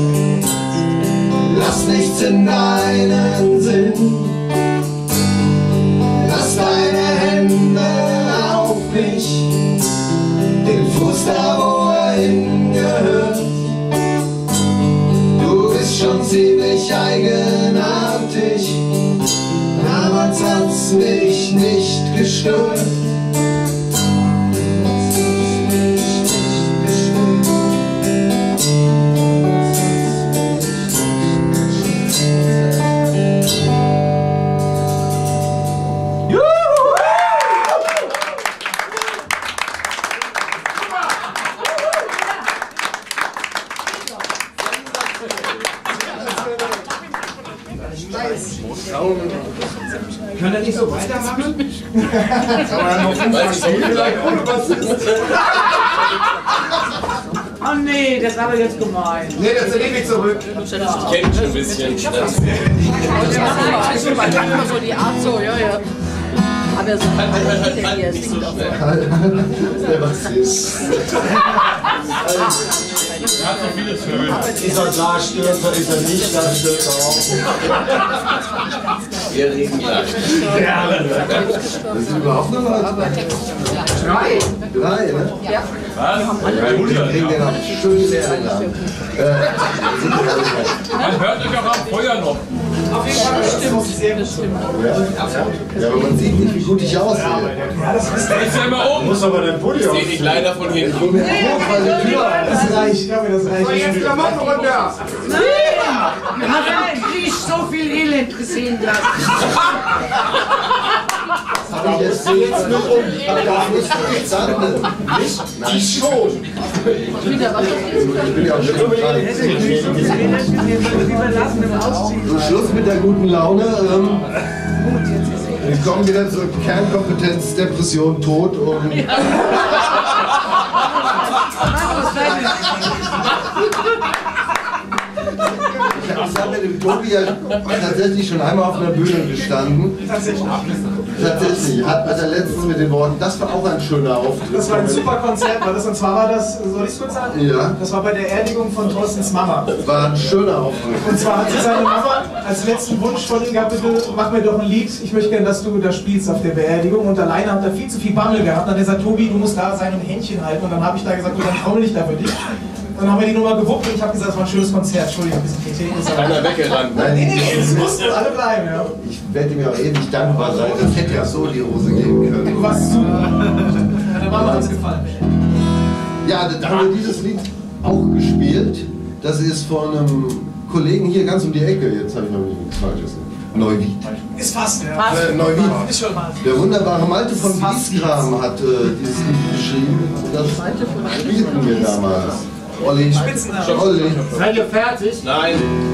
lass nichts in deinen Sinn. Lass deine Hände auf mich, den Fuß da, wo er hingehört. Du bist schon ziemlich eigenartig, damals hat's mich nicht gestört. Können wir nicht so weitermachen? Oh nee, das ist aber jetzt gemein. Nee, das nehme ich zurück. Ich kenne schon ein bisschen. Das ist immer so die Art so, ja, ja. Aber so Halt, halt, halt, halt, halt, nicht so schnell. Der was ist. Er hat so vieles verwöhnt. Ist er Glasstürzer, ist er nicht Glasstürzer auch? Wir reden gleich. Das sind überhaupt noch was? Drei. Drei, ne? ja. Was? Wir dreihundert, kriegen den ja. noch schön leer lang. Man hört euch auch am Feuer noch. Auf jeden Fall Stimmung sehr gut. Ja, aber man sieht nicht, wie gut ich aussehe. Ja, das ist Da ist ja immer oben. Muss aber den Pulli Ich sehe dich leider von hinten. Ich mir hoch, weil die Tür das reicht. Ich glaube, das reicht. Jetzt Klamotten runter! Nein! Wir haben nicht so viel Elend gesehen lassen. habe ich jetzt jetzt nur um. Ich darf nicht nichts anderes. Nicht? Nein. schon. Ich bin ja auch schon gerade. So, Schluss mit der guten Laune. Ähm, wir kommen wieder zur Kernkompetenz, Depression, Tod und. Ich habe mit dem Tobi ja tatsächlich schon einmal auf einer Bühne gestanden. Tatsächlich. Tatsächlich. Hat also letztens mit den Worten, das war auch ein schöner Auftritt. Das war ein super Konzert, war das? Und zwar war das, soll ich es kurz sagen? Ja. Das war bei der Erdigung von Thorstens Mama. War ein schöner Auftritt. Und zwar hat sie seine Mama als letzten Wunsch von ihm gehabt, bitte mach mir doch ein Lied, ich möchte gerne, dass du da spielst auf der Beerdigung. Und alleine hat er viel zu viel Bammel gehabt. Dann hat er gesagt, Tobi, du musst da sein und Händchen halten. Und dann habe ich da gesagt, du, dann trommel ich da für dich. Dann haben wir die Nummer gewuppt und ich habe gesagt, es war ein schönes Konzert. Entschuldigung, ein bisschen Kritik ist aber... Keiner weggerannt. Nein, Nee, nee, es mussten alle bleiben, ja. ich werde mir auch ewig dankbar sein. Das hätte ja so in die Hose gehen können. Du warst super. Deine Mama hat es gefallen. Ja, da haben wir dieses Lied auch gespielt. Das ist von einem Kollegen hier ganz um die Ecke. Jetzt habe ich noch nichts Falsches. Neuwied. Ist fast, ja. Äh, Neuwied. Ist schon mal. Der wunderbare Malte von Wieskram hat äh, dieses Lied geschrieben. Das spielten wir damals. Olli. Spitzennamen. Olli. Seid ihr fertig? Nein.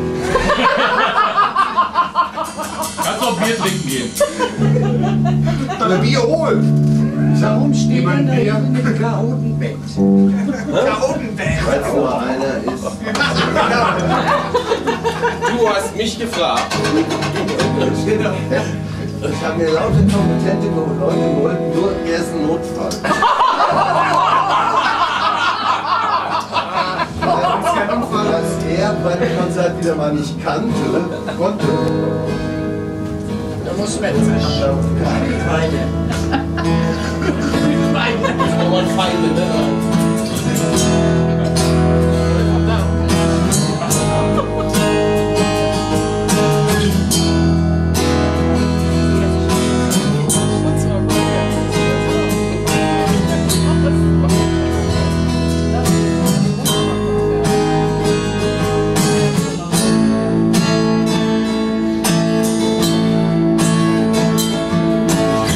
Kannst du auch Bier trinken gehen? Ein Bier holen. Warum steht denn da hinten im Chaotenbett? Chaotenband. Weil es nur einer ist. Du hast mich gefragt. Ich habe mir lauter kompetente Leute geholt, nur er ist ein Notfall. Als er bei dem Konzert wieder mal nicht kannte, konnte. Da muss man jetzt weiter. Das ist nochmal Feinde, ne?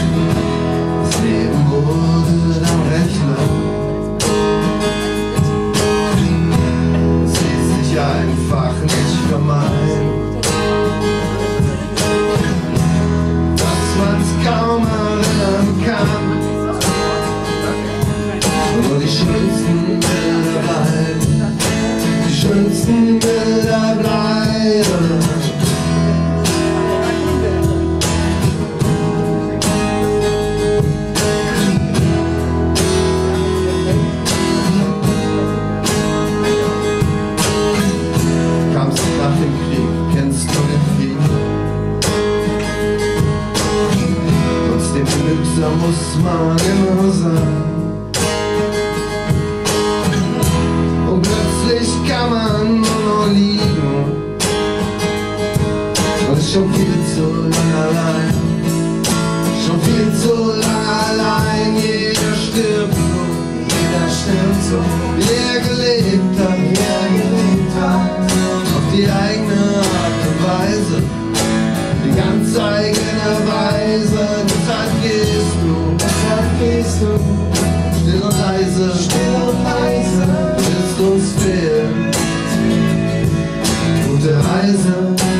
Das Leben wurde dann recht lang. nicht vermeiden. Was man's kaum erinnern kann, nur die schönsten Bilder bleiben, die schönsten Bilder bleiben. Nach dem Krieg kennst du den Krieg. Trotzdem genügsam muss man immer sein. Und plötzlich kann man nur noch liegen und ist schon viel zu lang allein. Schon viel zu lang allein. Jeder stirbt so, jeder stirbt so, wie er gelebt hat, wie er gelebt hat. Die eigene Art und Weise, die ganz eigene Weise. Deshalb gehst du, deshalb gehst du, still und leise, still und leise, willst uns fehlen. Gute Reise.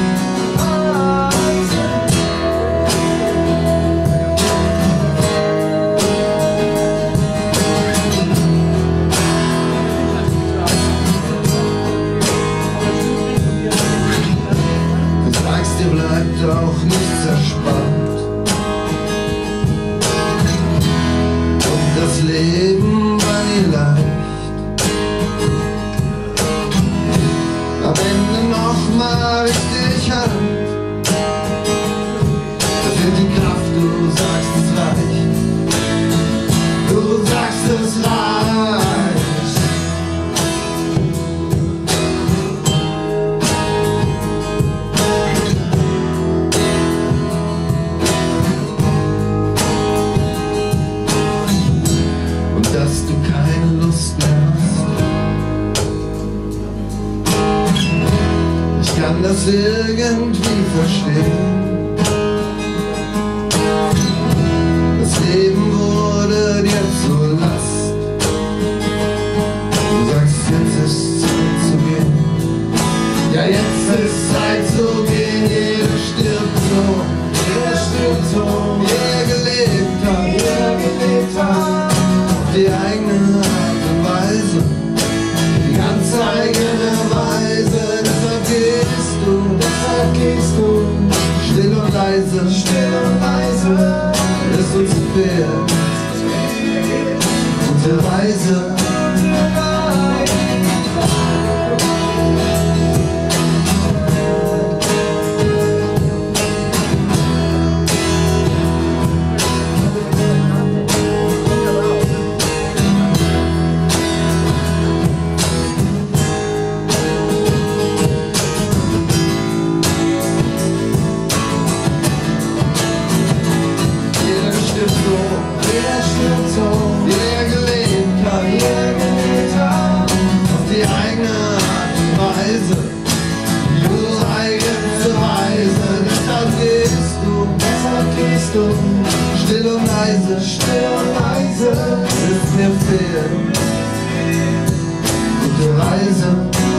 Dir bleibt auch nichts erspart. Und das Leben war nie leicht. Am Ende noch mal richtig Hand. Da fehlt die Kraft, du sagst es reicht. Du sagst es reicht. Dass du keine Lust mehr hast. Ich kann das irgendwie verstehen. Das Leben wurde dir zur Last. Du sagst, jetzt ist Zeit zu gehen. Ja, jetzt ist Zeit zu gehen. Jeder stirbt so, jeder stirbt so, jeder gelebt hat, jeder gelebt hat. Die eigene Art und Weise, die ganz eigene Weise. Deshalb gehst du, deshalb gehst du, still und leise, still und leise, lässt uns fehlen. Gute Reise. Still und leise, still und leise, lässt mir fehlen. Gute Reise.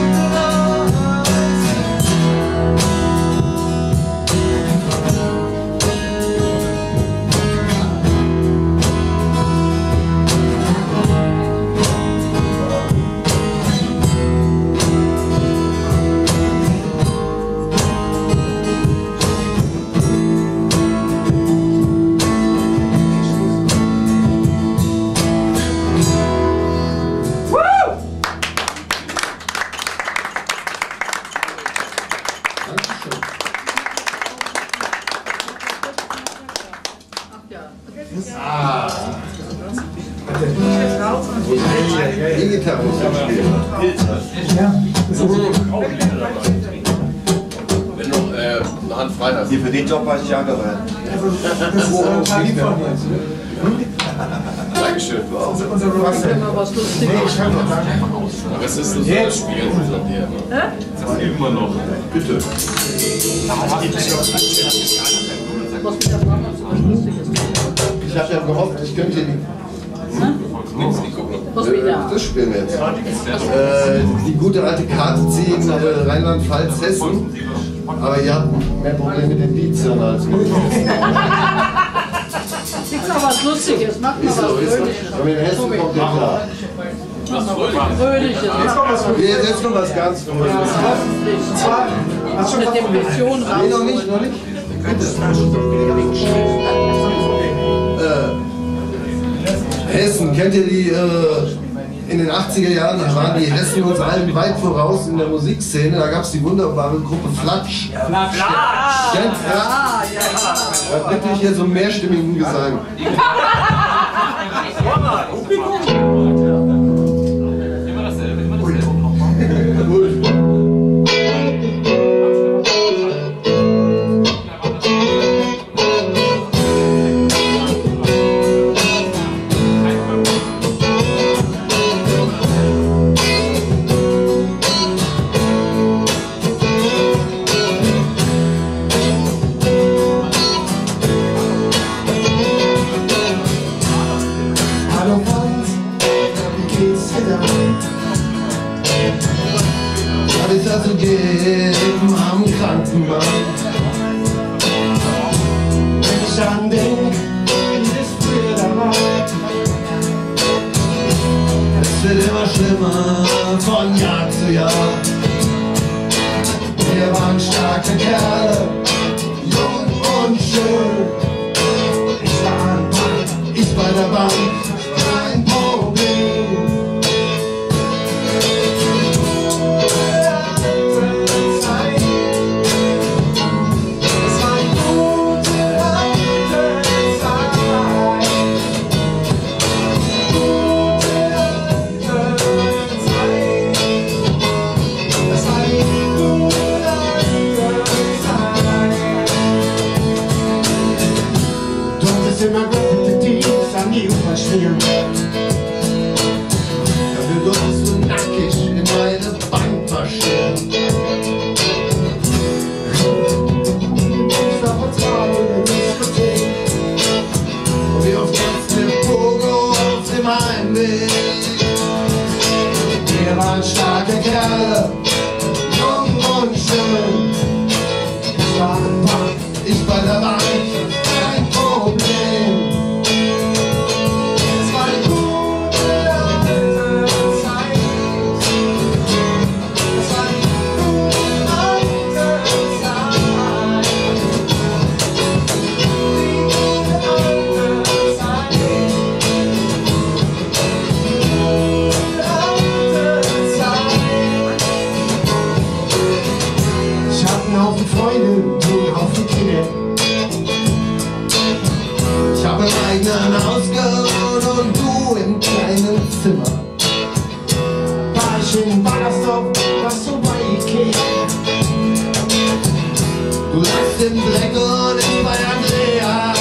E-Gitarre muss man spielen. Wenn noch äh, eine Hand frei hast. Hier für den Job war ich ja bereit. Das ist ein Tarif von mir. Dankeschön. Was denn? Was lustig. Nee, ich kann noch sagen. Aber es ist so das Spiel von dir. Hä? Immer noch. Bitte. Was mit der Frage so lustig ist. Ich habe ja gehofft, ich könnte die. Nichts, ich guck noch. Was wieder? Das spielen wir jetzt. Äh, die gute alte Karte ziehen, äh, Rheinland-Pfalz, Hessen. Aber ihr habt mehr Probleme mit den Beats als mit den Ist doch was Lustiges, mach mal was Fröhliches. Aber in Hessen kommt ja klar. Fröhliches. Jetzt kommt was Wir jetzt noch was ganz Fröhliches. Und zwar, hast du schon Mit Depression raus. Nee, noch nicht, noch nicht. Äh, Hessen, kennt ihr die, äh, in den achtziger Jahren waren die Hessen uns allen weit voraus in der Musikszene. Da gab es die wunderbare Gruppe Flatsch. Flatsch! Kennt ihr? Ah, ja, Da hat wirklich hier so einen mehrstimmigen Gesang. Immer dasselbe, immer dasselbe. Also geben am Krankenwagen. Wenn ich an denk, wie es früher da war. Es wird immer schlimmer von Jahr zu Jahr. Wir waren starke Kerle, jung und schön. Ich war ein Mann, ich bei der Bank, kein Problem. Immer repetitiv an die Ufer stehen. Dafür durftest du nackig in meine Bank marschieren. Ich war vertraut in der Diskothek. Und wie oft gab's ne Pogo auf dem Heimweg. Wir waren starke Kerle, jung und schön. Ich war ein Mann, Ich bei der Bank, kein Problem. Es war eine gute alte Zeit. Es war eine gute alte Zeit. Die gute alte Zeit. Die gute alte Zeit. Ich hab einen Haufen Freunde, du einen Haufen Kinder. ich hab im eigenen Haus gewohnt und du im kleinen Zimmer. War ich in Wandersdorf, warst du bei Ikea. Du lagst im Dreck und ich bei Andrea.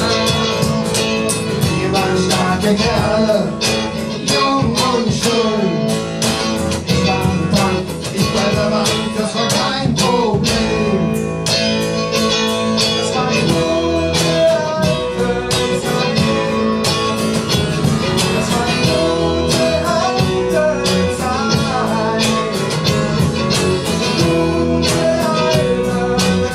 Wir waren starke Kerle, jung und schön. Ich war ein Bank, Ich bei der Bank, das war kein Problem. Das war eine gute alte Zeit. Das war eine gute alte Zeit. Gute alte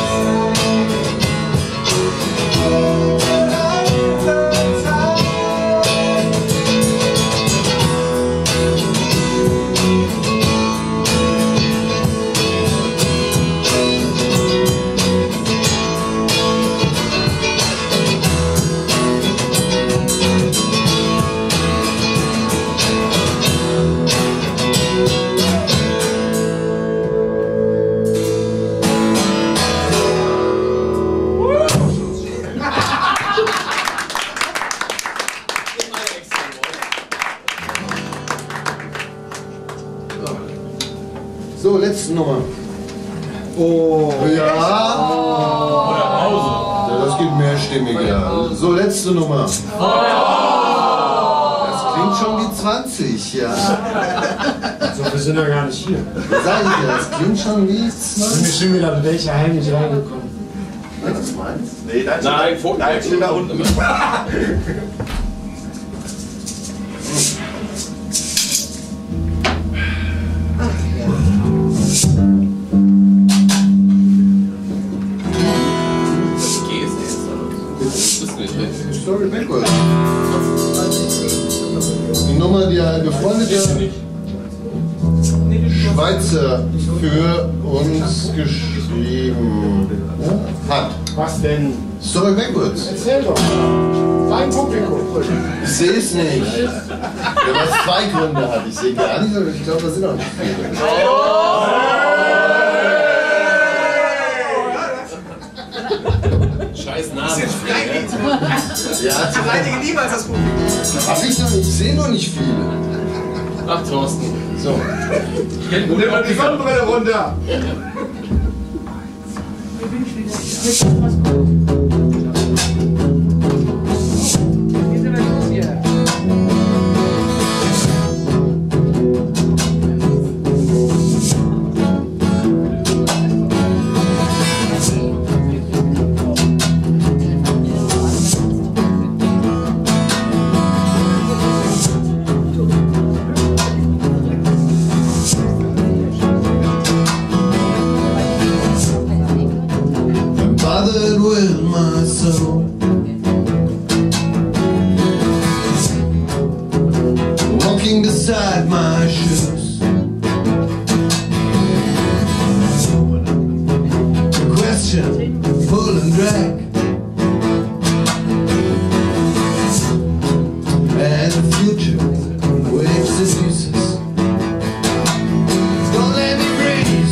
So, letzte Nummer. Oh. Ja. Ja, das geht mehrstimmiger. So, letzte Nummer. Das klingt schon wie zwanzig, ja. So, wir sind ja gar nicht hier. Sag ich dir, das klingt schon wie Sind wir zwanzig. schon wieder welche heimlich reingekommen? Was meinst du? Nee, nein, nein, vor, nein, steht da unten. Story Backwards. Die Nummer, die ein befreundeter Schweizer für uns geschrieben hat. Was denn? Story Backwards. Erzähl doch. Dein Publikum. Ich sehe es nicht. Ja, was zwei Gründe hat. Ich sehe gar nicht, aber ich glaube, da sind auch nicht viele. Scheiß Name. Ja, Reinige niemals das Publikum. hab ich noch nicht. Ich sehe noch nicht viele. Ach, Thorsten. So. Nimm mal die Sonnenbrille runter. Bothered with my soul, walking beside my shoes. Question, pull and drag, and the future waves seduces. Don't let me breathe.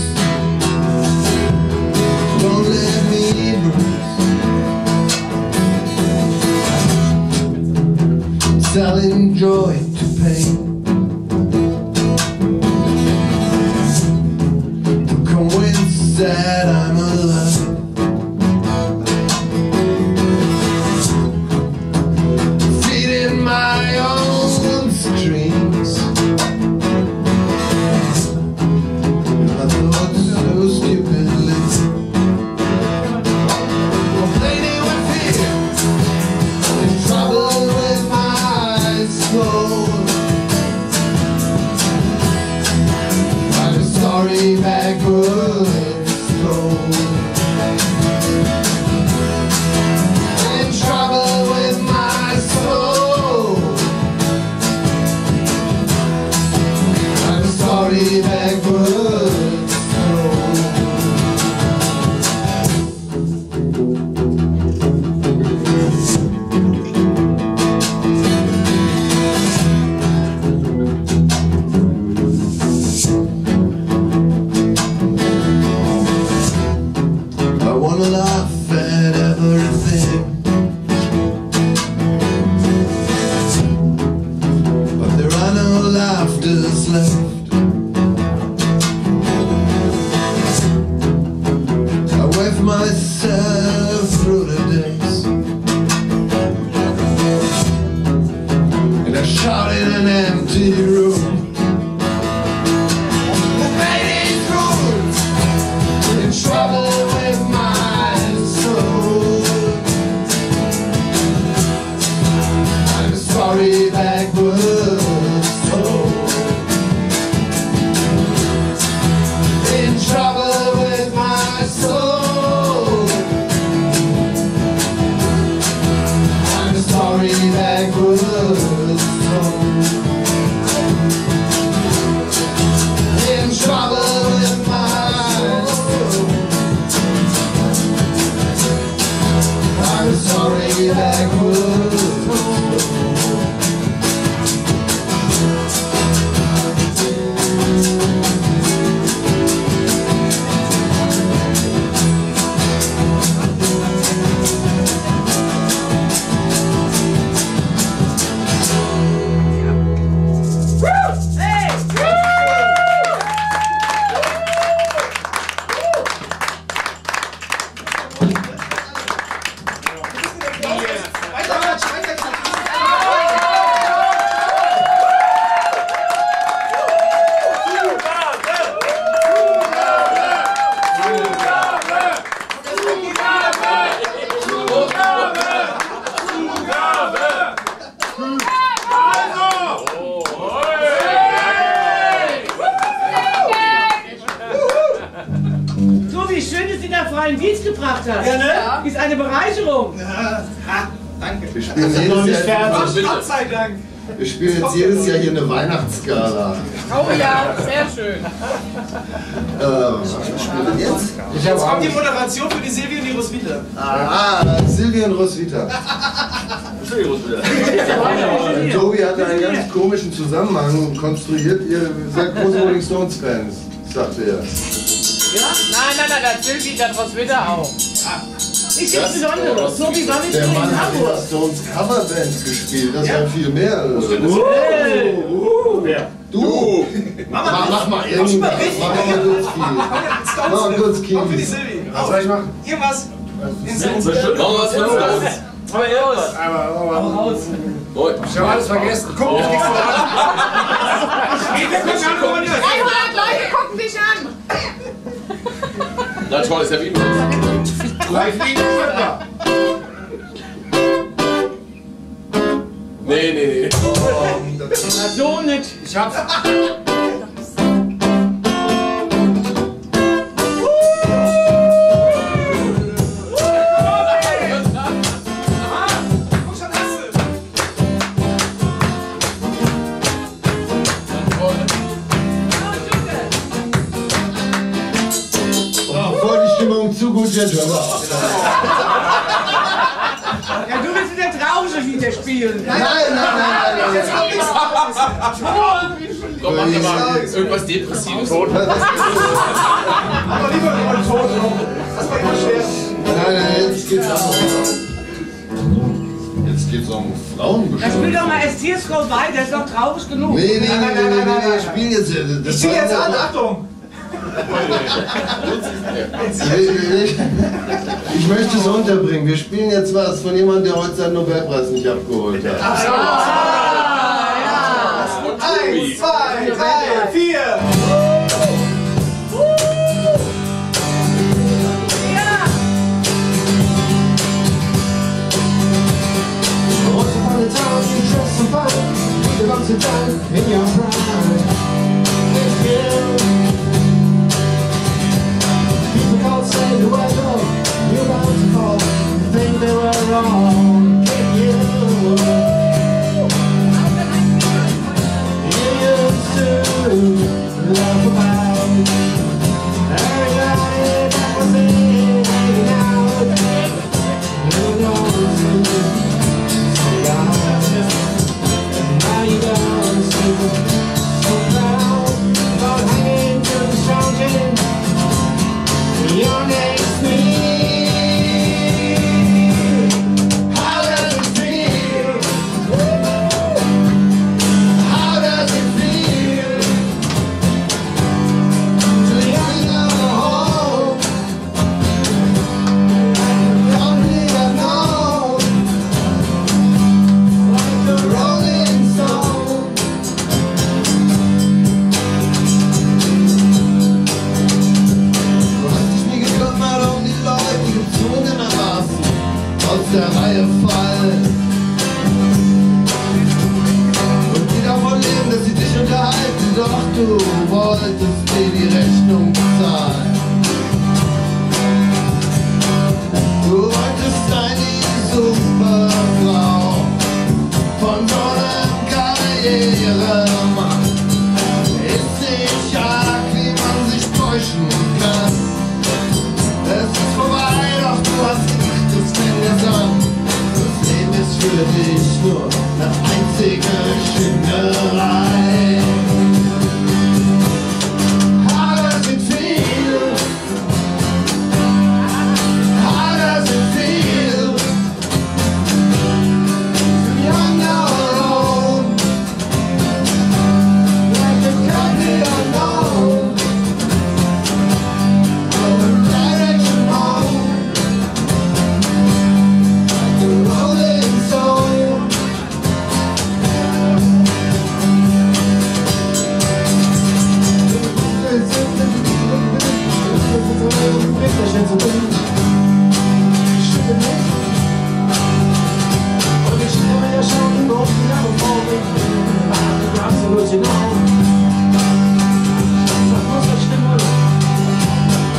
Don't let me selling joy to pain, convinced that I'm alive. Feeding my own screams, my thoughts so stupidly, complaining with fear, in trouble with my soul. Write a story backwards told. In trouble with my soul. Write a story backwards told. I wanna laugh at everything, but there are no laughters left. I wave myself through the days, and I shout in an empty room. The pain is rude, in trouble with my soul. I'm sorry backwards told. In trouble with my soul. I'm sorry backwards told. In trouble with my soul. I'm sorry backwards. So, wie schön, dass Sie da freien Dienst gebracht haben. Ja, ne? Ist eine Bereicherung. Ja. Ha. Danke. Wir spielen jedes Jahr, Gott sei Dank. wir spielen jetzt jedes Jahr hier eine Weihnachtsgala. Oh ja, sehr schön. Äh, was spielen wir denn jetzt? Jetzt kommt die Moderation für die Silvia und die Roswitha. Ah, Silvia und Roswitha. Äh, Tobi hat einen ganz komischen Zusammenhang konstruiert. Ihr seid große Rolling Stones Fans, sagte er. Ja? Nein, nein, nein, das Silvi, das Roswitha auch. Ich bin besonders. So wie war mit Der in Mann hat in der Hamburg. Stones Coverband gespielt, das ist ja viel mehr. Hey. Wer? Du! Mama, Mach, mach mal mach irgendwas. mal richtig. Mach mal kurz viel. Mach mal kurz Komm für die Kies. Silvi. Was soll ich machen? Irgendwas. Machen wir was für uns. Aber irgendwas. Aber, aber, raus. Ich hab alles vergessen. Guck mich nicht so an. dreihundert Leute gucken dich an. Na toll, ist ja wie immer. Gleich liegen Schöpfer. Nee, nee, nee. Na so nicht. Ich hab's. Voll die Stimmung zu gut, jetzt hör mal auf. Ja, du willst wieder Trausche wieder spielen. Nein, nein, nein, nein, nein. Komm, mach doch mal irgendwas Depressives. Aber lieber nur tot. Das war immer schwer. Nein, nein, jetzt geht's auch. Jetzt geht's um Dann Frauenbestimmung. spiel doch mal S T Scroll weiter, der ist doch traurig genug. Nee, nee, nee, nee, nee, nee, nee, spielen jetzt. Das Ich zieh jetzt an, Achtung. Ich möchte es unterbringen. Wir spielen jetzt was von jemandem, der heute seinen Nobelpreis nicht abgeholt hat. Eins, zwei, drei, vier. Once upon a time, you dressed so fine. You belong to time in your prime. Thank you. People can't say the word no. You're about to fall. Think they were wrong. Can you? You used to laugh about everybody that was in hanging out. You know. Now you don't see so proud about hanging to the strong gin. You're next to me. How does it feel? How does it feel to young home? Don't believe I know. Like the Rolling Stone. Du hast dich nie gekümmert um die Leute, die gezwungenermaßen aus der Reihe fallen. Und die davon leben, dass sie dich unterhalten, doch du wolltest dir die Rechnung bezahlen. Du wolltest eine Superfrau von so einem Karrieremann. Ist nicht arg, wie man sich täuschen kann. Es ist vorbei, doch du hast gedacht, es wäre der Sand. Das Leben ist für dich nur eine einzige Schinderei. How does it feel? How does it feel? Young now alone, like a country unknown. No direction home, like a rolling stone. Und ich habe ja schon genug Jahre vor mir, absolut genau. Was muss ich stimmen?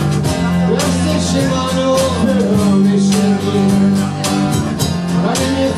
Lass dich immer nur für mich gehen. Weil mir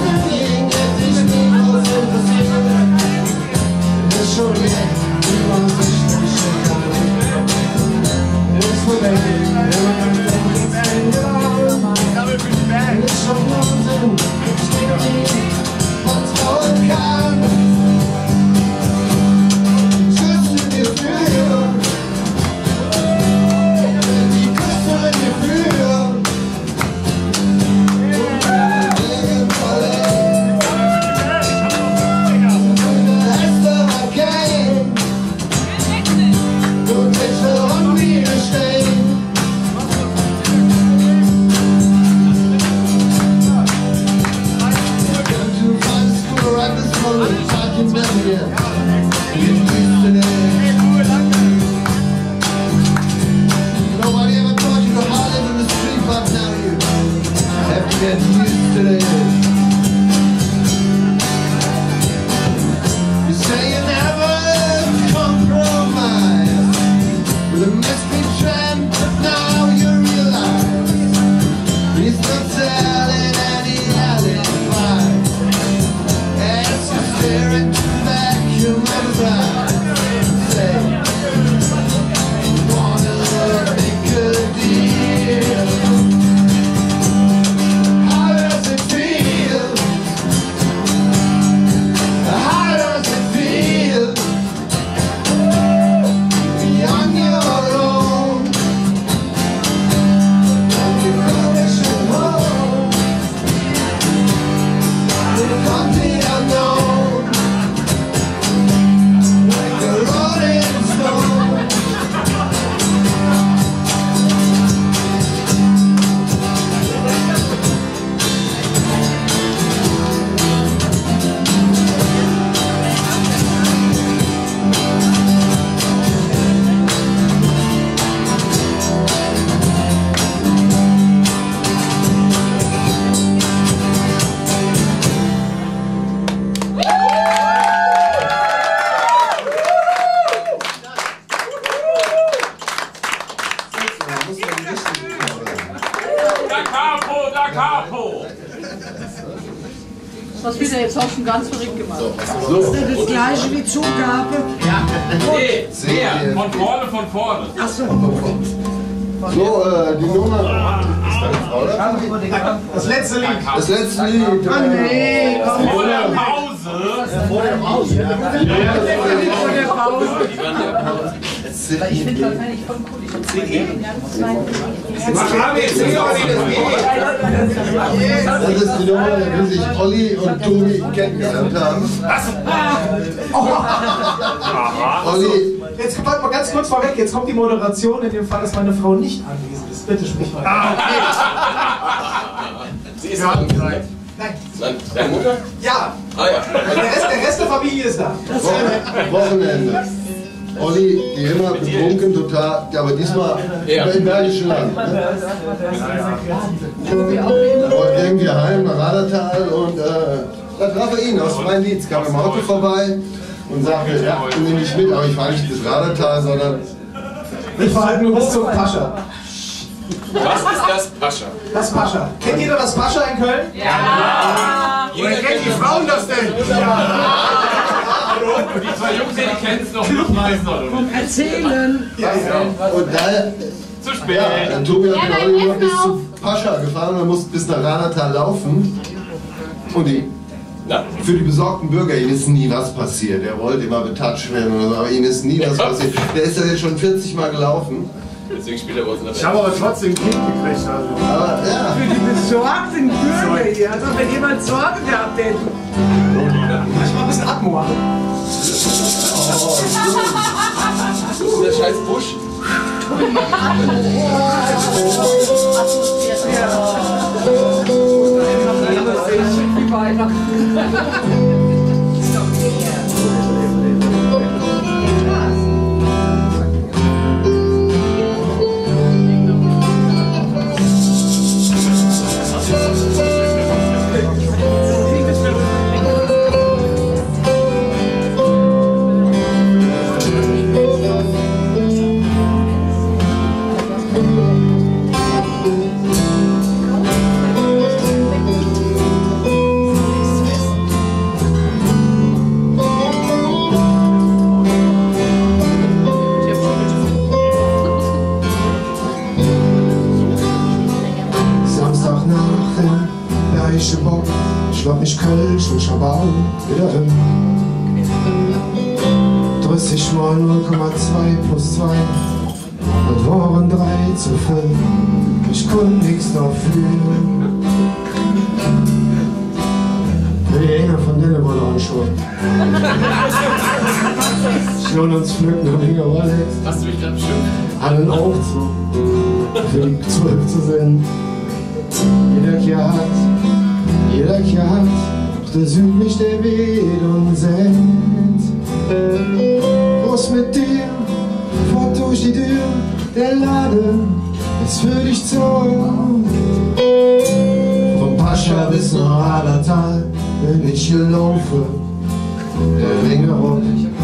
Da Capo, da Capo! Was wird er jetzt auch schon ganz verrückt gemacht? So. Ist das das gleiche wie Zugabe? Ja. Nee, sehr. Von vorne, von vorne. Ach so. So, äh, die Nummer. Ist deine Frau da? Das letzte Lied. Das letzte Lied. Ah, nee, komm. Vor der Pause. Vor der Pause. Ja, vor der Pause. Ich finde wahrscheinlich voll cool. Ich finde Was haben wir jetzt hier noch nicht Das ist die Nummer, wie sich Olli und Tobi kennengelernt haben. Olli. Jetzt warte mal ganz kurz vorweg, jetzt kommt die Moderation in dem Fall, dass meine Frau nicht anwesend ist. Bitte sprich mal. Ah, okay. Sie ist angezeigt. Nein. Nein. Deine Mutter? Ja. Ah ja. Der Rest, der Rest der Familie ist da. Wochenende. Olli, die immer betrunken, total, aber diesmal Ja. im Bergischen Land. Ne? Wollte irgendwie heim nach Radertal und äh, da traf er ihn aus Rhein-Dietz, kam im Auto vorbei und sagte, ja, ich nehme dich mit, aber ich fahre nicht bis Radertal, sondern Ich fahre halt nur bis zum Pascha. Was ist das Pascha? Das Pascha. Kennt jeder das Pascha in Köln? Ja! Woher kennt die Frauen das denn? Die zwei Jungs hier, die kennen es noch nicht meistens. Erzählen. und da, Zu spät. ja, dann Tobi hat den Olli noch bis zum Pascha gefahren und er musste bis nach Radertal laufen. Und die, Na? für die besorgten Bürger, ihnen ist nie was passiert. Er wollte immer betatscht werden oder so, aber ihnen ist nie was passiert. Der ist ja jetzt schon vierzig Mal gelaufen. Deswegen spielt er bei uns in der Ich habe aber trotzdem ein Kind gekriegt. Also. Aber ja. Für die besorgten Bürger hier. Also wenn jemand Sorge gehabt hätte. Ich mach ein bisschen Atmo machen. Der scheiß Busch. Schlag mich Kölsch und Schabau wieder hin. dreißig mal null Komma zwei plus zwei, das waren drei zu fünf. Ich konnte nichts dafür. Nee, einer von denen wurde anschauen. Ich lohne uns pflücken und Inge Wallet. Hast du mich gerade bestimmt? Allen Aufzug für die zwölf zu sehen. Jeder hier hat, jeder hier hat, doch der sühnt mich, der weht und sehnt. Groß mit dir, fort durch die Tür, der Laden ist für dich zu. Vom Pascha bis nach Radertal, wenn ich hier laufe, der Ringerock.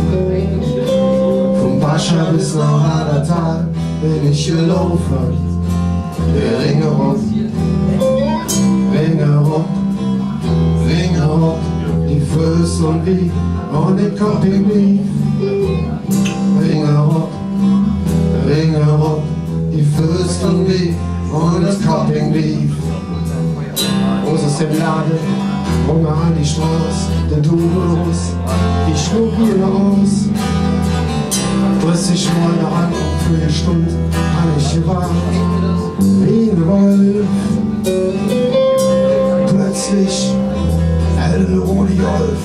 Vom Pascha bis nach Radertal, wenn ich hier laufe, der Ringerock. Ringerock, Ringerock, die Füße und wie und den Copping Beef. Ringerock, Ringerock, die Füße und wie und das Copping Beef. Los aus dem Laden, Hunger an die Straße, der Tube los, ich schlug hier aus. dreißig Mal eine Antwort für eine Stunde, kann ich hier warten, wie ein Wolf. Plötzlich hell ohne Jolf.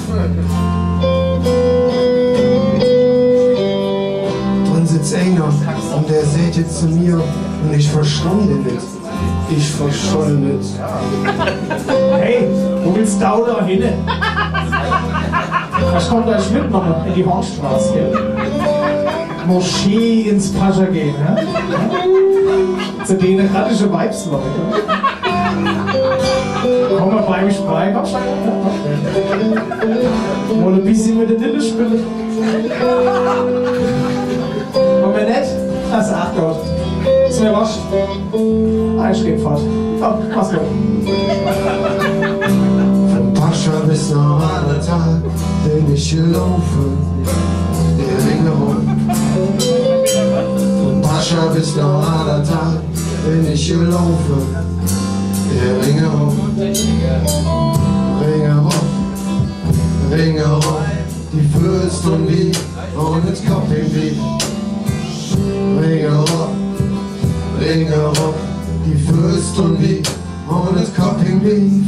Drin sitzt einer und der seht jetzt zu mir und ich verstand ihn nicht. Ich verstand nicht. Hey, wo willst du da hin? Ich komm gleich mit noch in die Hornstraße. Gell? Moschee ins Pascha gehen, ne? Zu demokratische Vibes, Leute. Komm mal bei mich bei, komm schon. Mal ein bisschen mit der Dille spielen. Komm mir nett? Das ach Gott. So Ist mir wurscht. Einschrieb fort. Oh, mach's gut. Von Pascha bis nach Tag, den ich hier laufe, der Ringe rum. Von Pascha bis nach Tag, den ich hier laufe, der Ringe rum. Ringe rum, Ringe rum, die Fürst und wie und ins Copping wie. Ringe rum, Ringe rum, die Fürst und wie und ins Copping wie.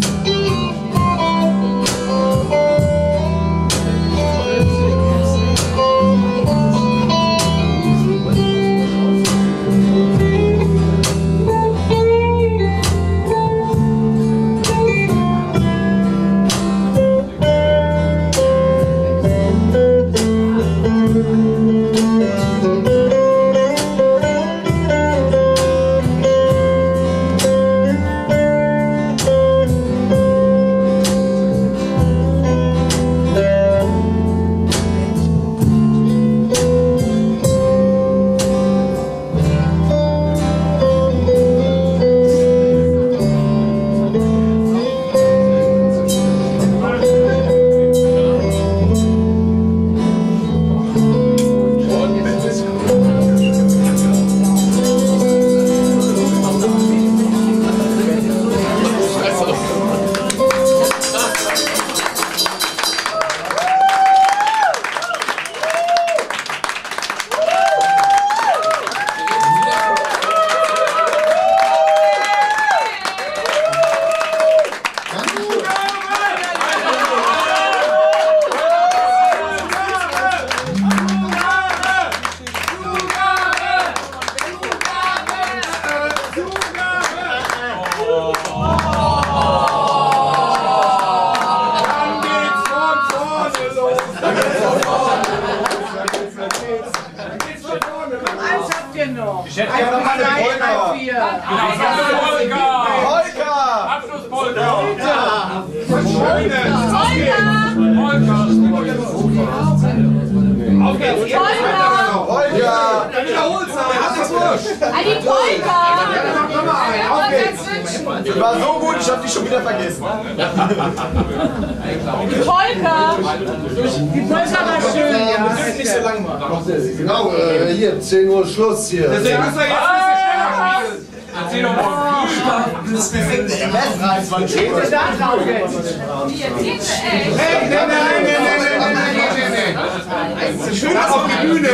Ich hätte gerne noch eine Polka. Genau, Polka. Polka. Abschlusspolka. Polka. Polka. Auf geht's. Polka. Polka. Dann wiederholt's mal. Hat nichts wurscht. Die Polka. Auf geht's. Die war so gut, ich hab die schon wieder vergessen. Die Polka. Die Polka war schön, ja. Das wird nicht so lang machen. Genau, äh, hier, zehn Uhr Schluss hier. Deswegen müssen wir jetzt ein bisschen schneller spielen. Erzähl doch mal. Das ist perfekt. Der Bestpreis von Bitte da drauf jetzt. Hier, bitte, ey. Hey, nein, nein, nein, nein, nein, nein, nein, nein. Schön auf die Bühne.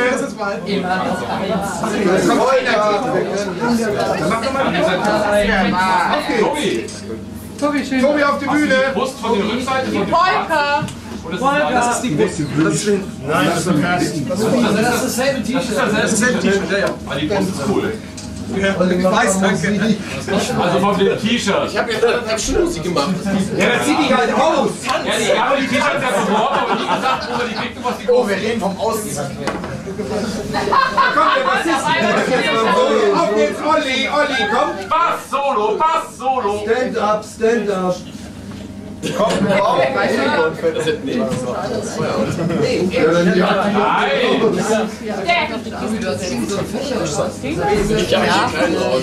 Tobi. Tobi, schön. Tobi auf die Bühne. Brust von der Rückseite. Die Polka. Polka. Das ist die Brust. Nein, das ist der Fersen. Also das ist dasselbe T-Shirt. Das ist dasselbe T-Shirt, ja, ja. Aber die Brust ist cool. Ich weiß, danke. Also von dem T-Shirt. Ich habe ja gerade Schlussmusik gemacht. Ja, dann zieh die halt aus. Ja, die haben die T-Shirts ja beworben, aber nie gesagt, wo wir die kriegen, was die Oh, wir reden vom Außen. Komm, der Bassist. Auf geht's, Olli, Olli, komm. Bass, Solo, Bass, Solo. Stand up, stand up. Komm, komm. Das ist nicht. Ja, dann die Nein. Ich habe hier keinen raus.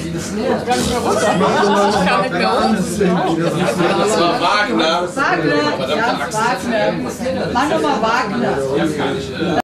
Das war Wagner. Wagner. Ja, Wagner. Mach doch mal Wagner.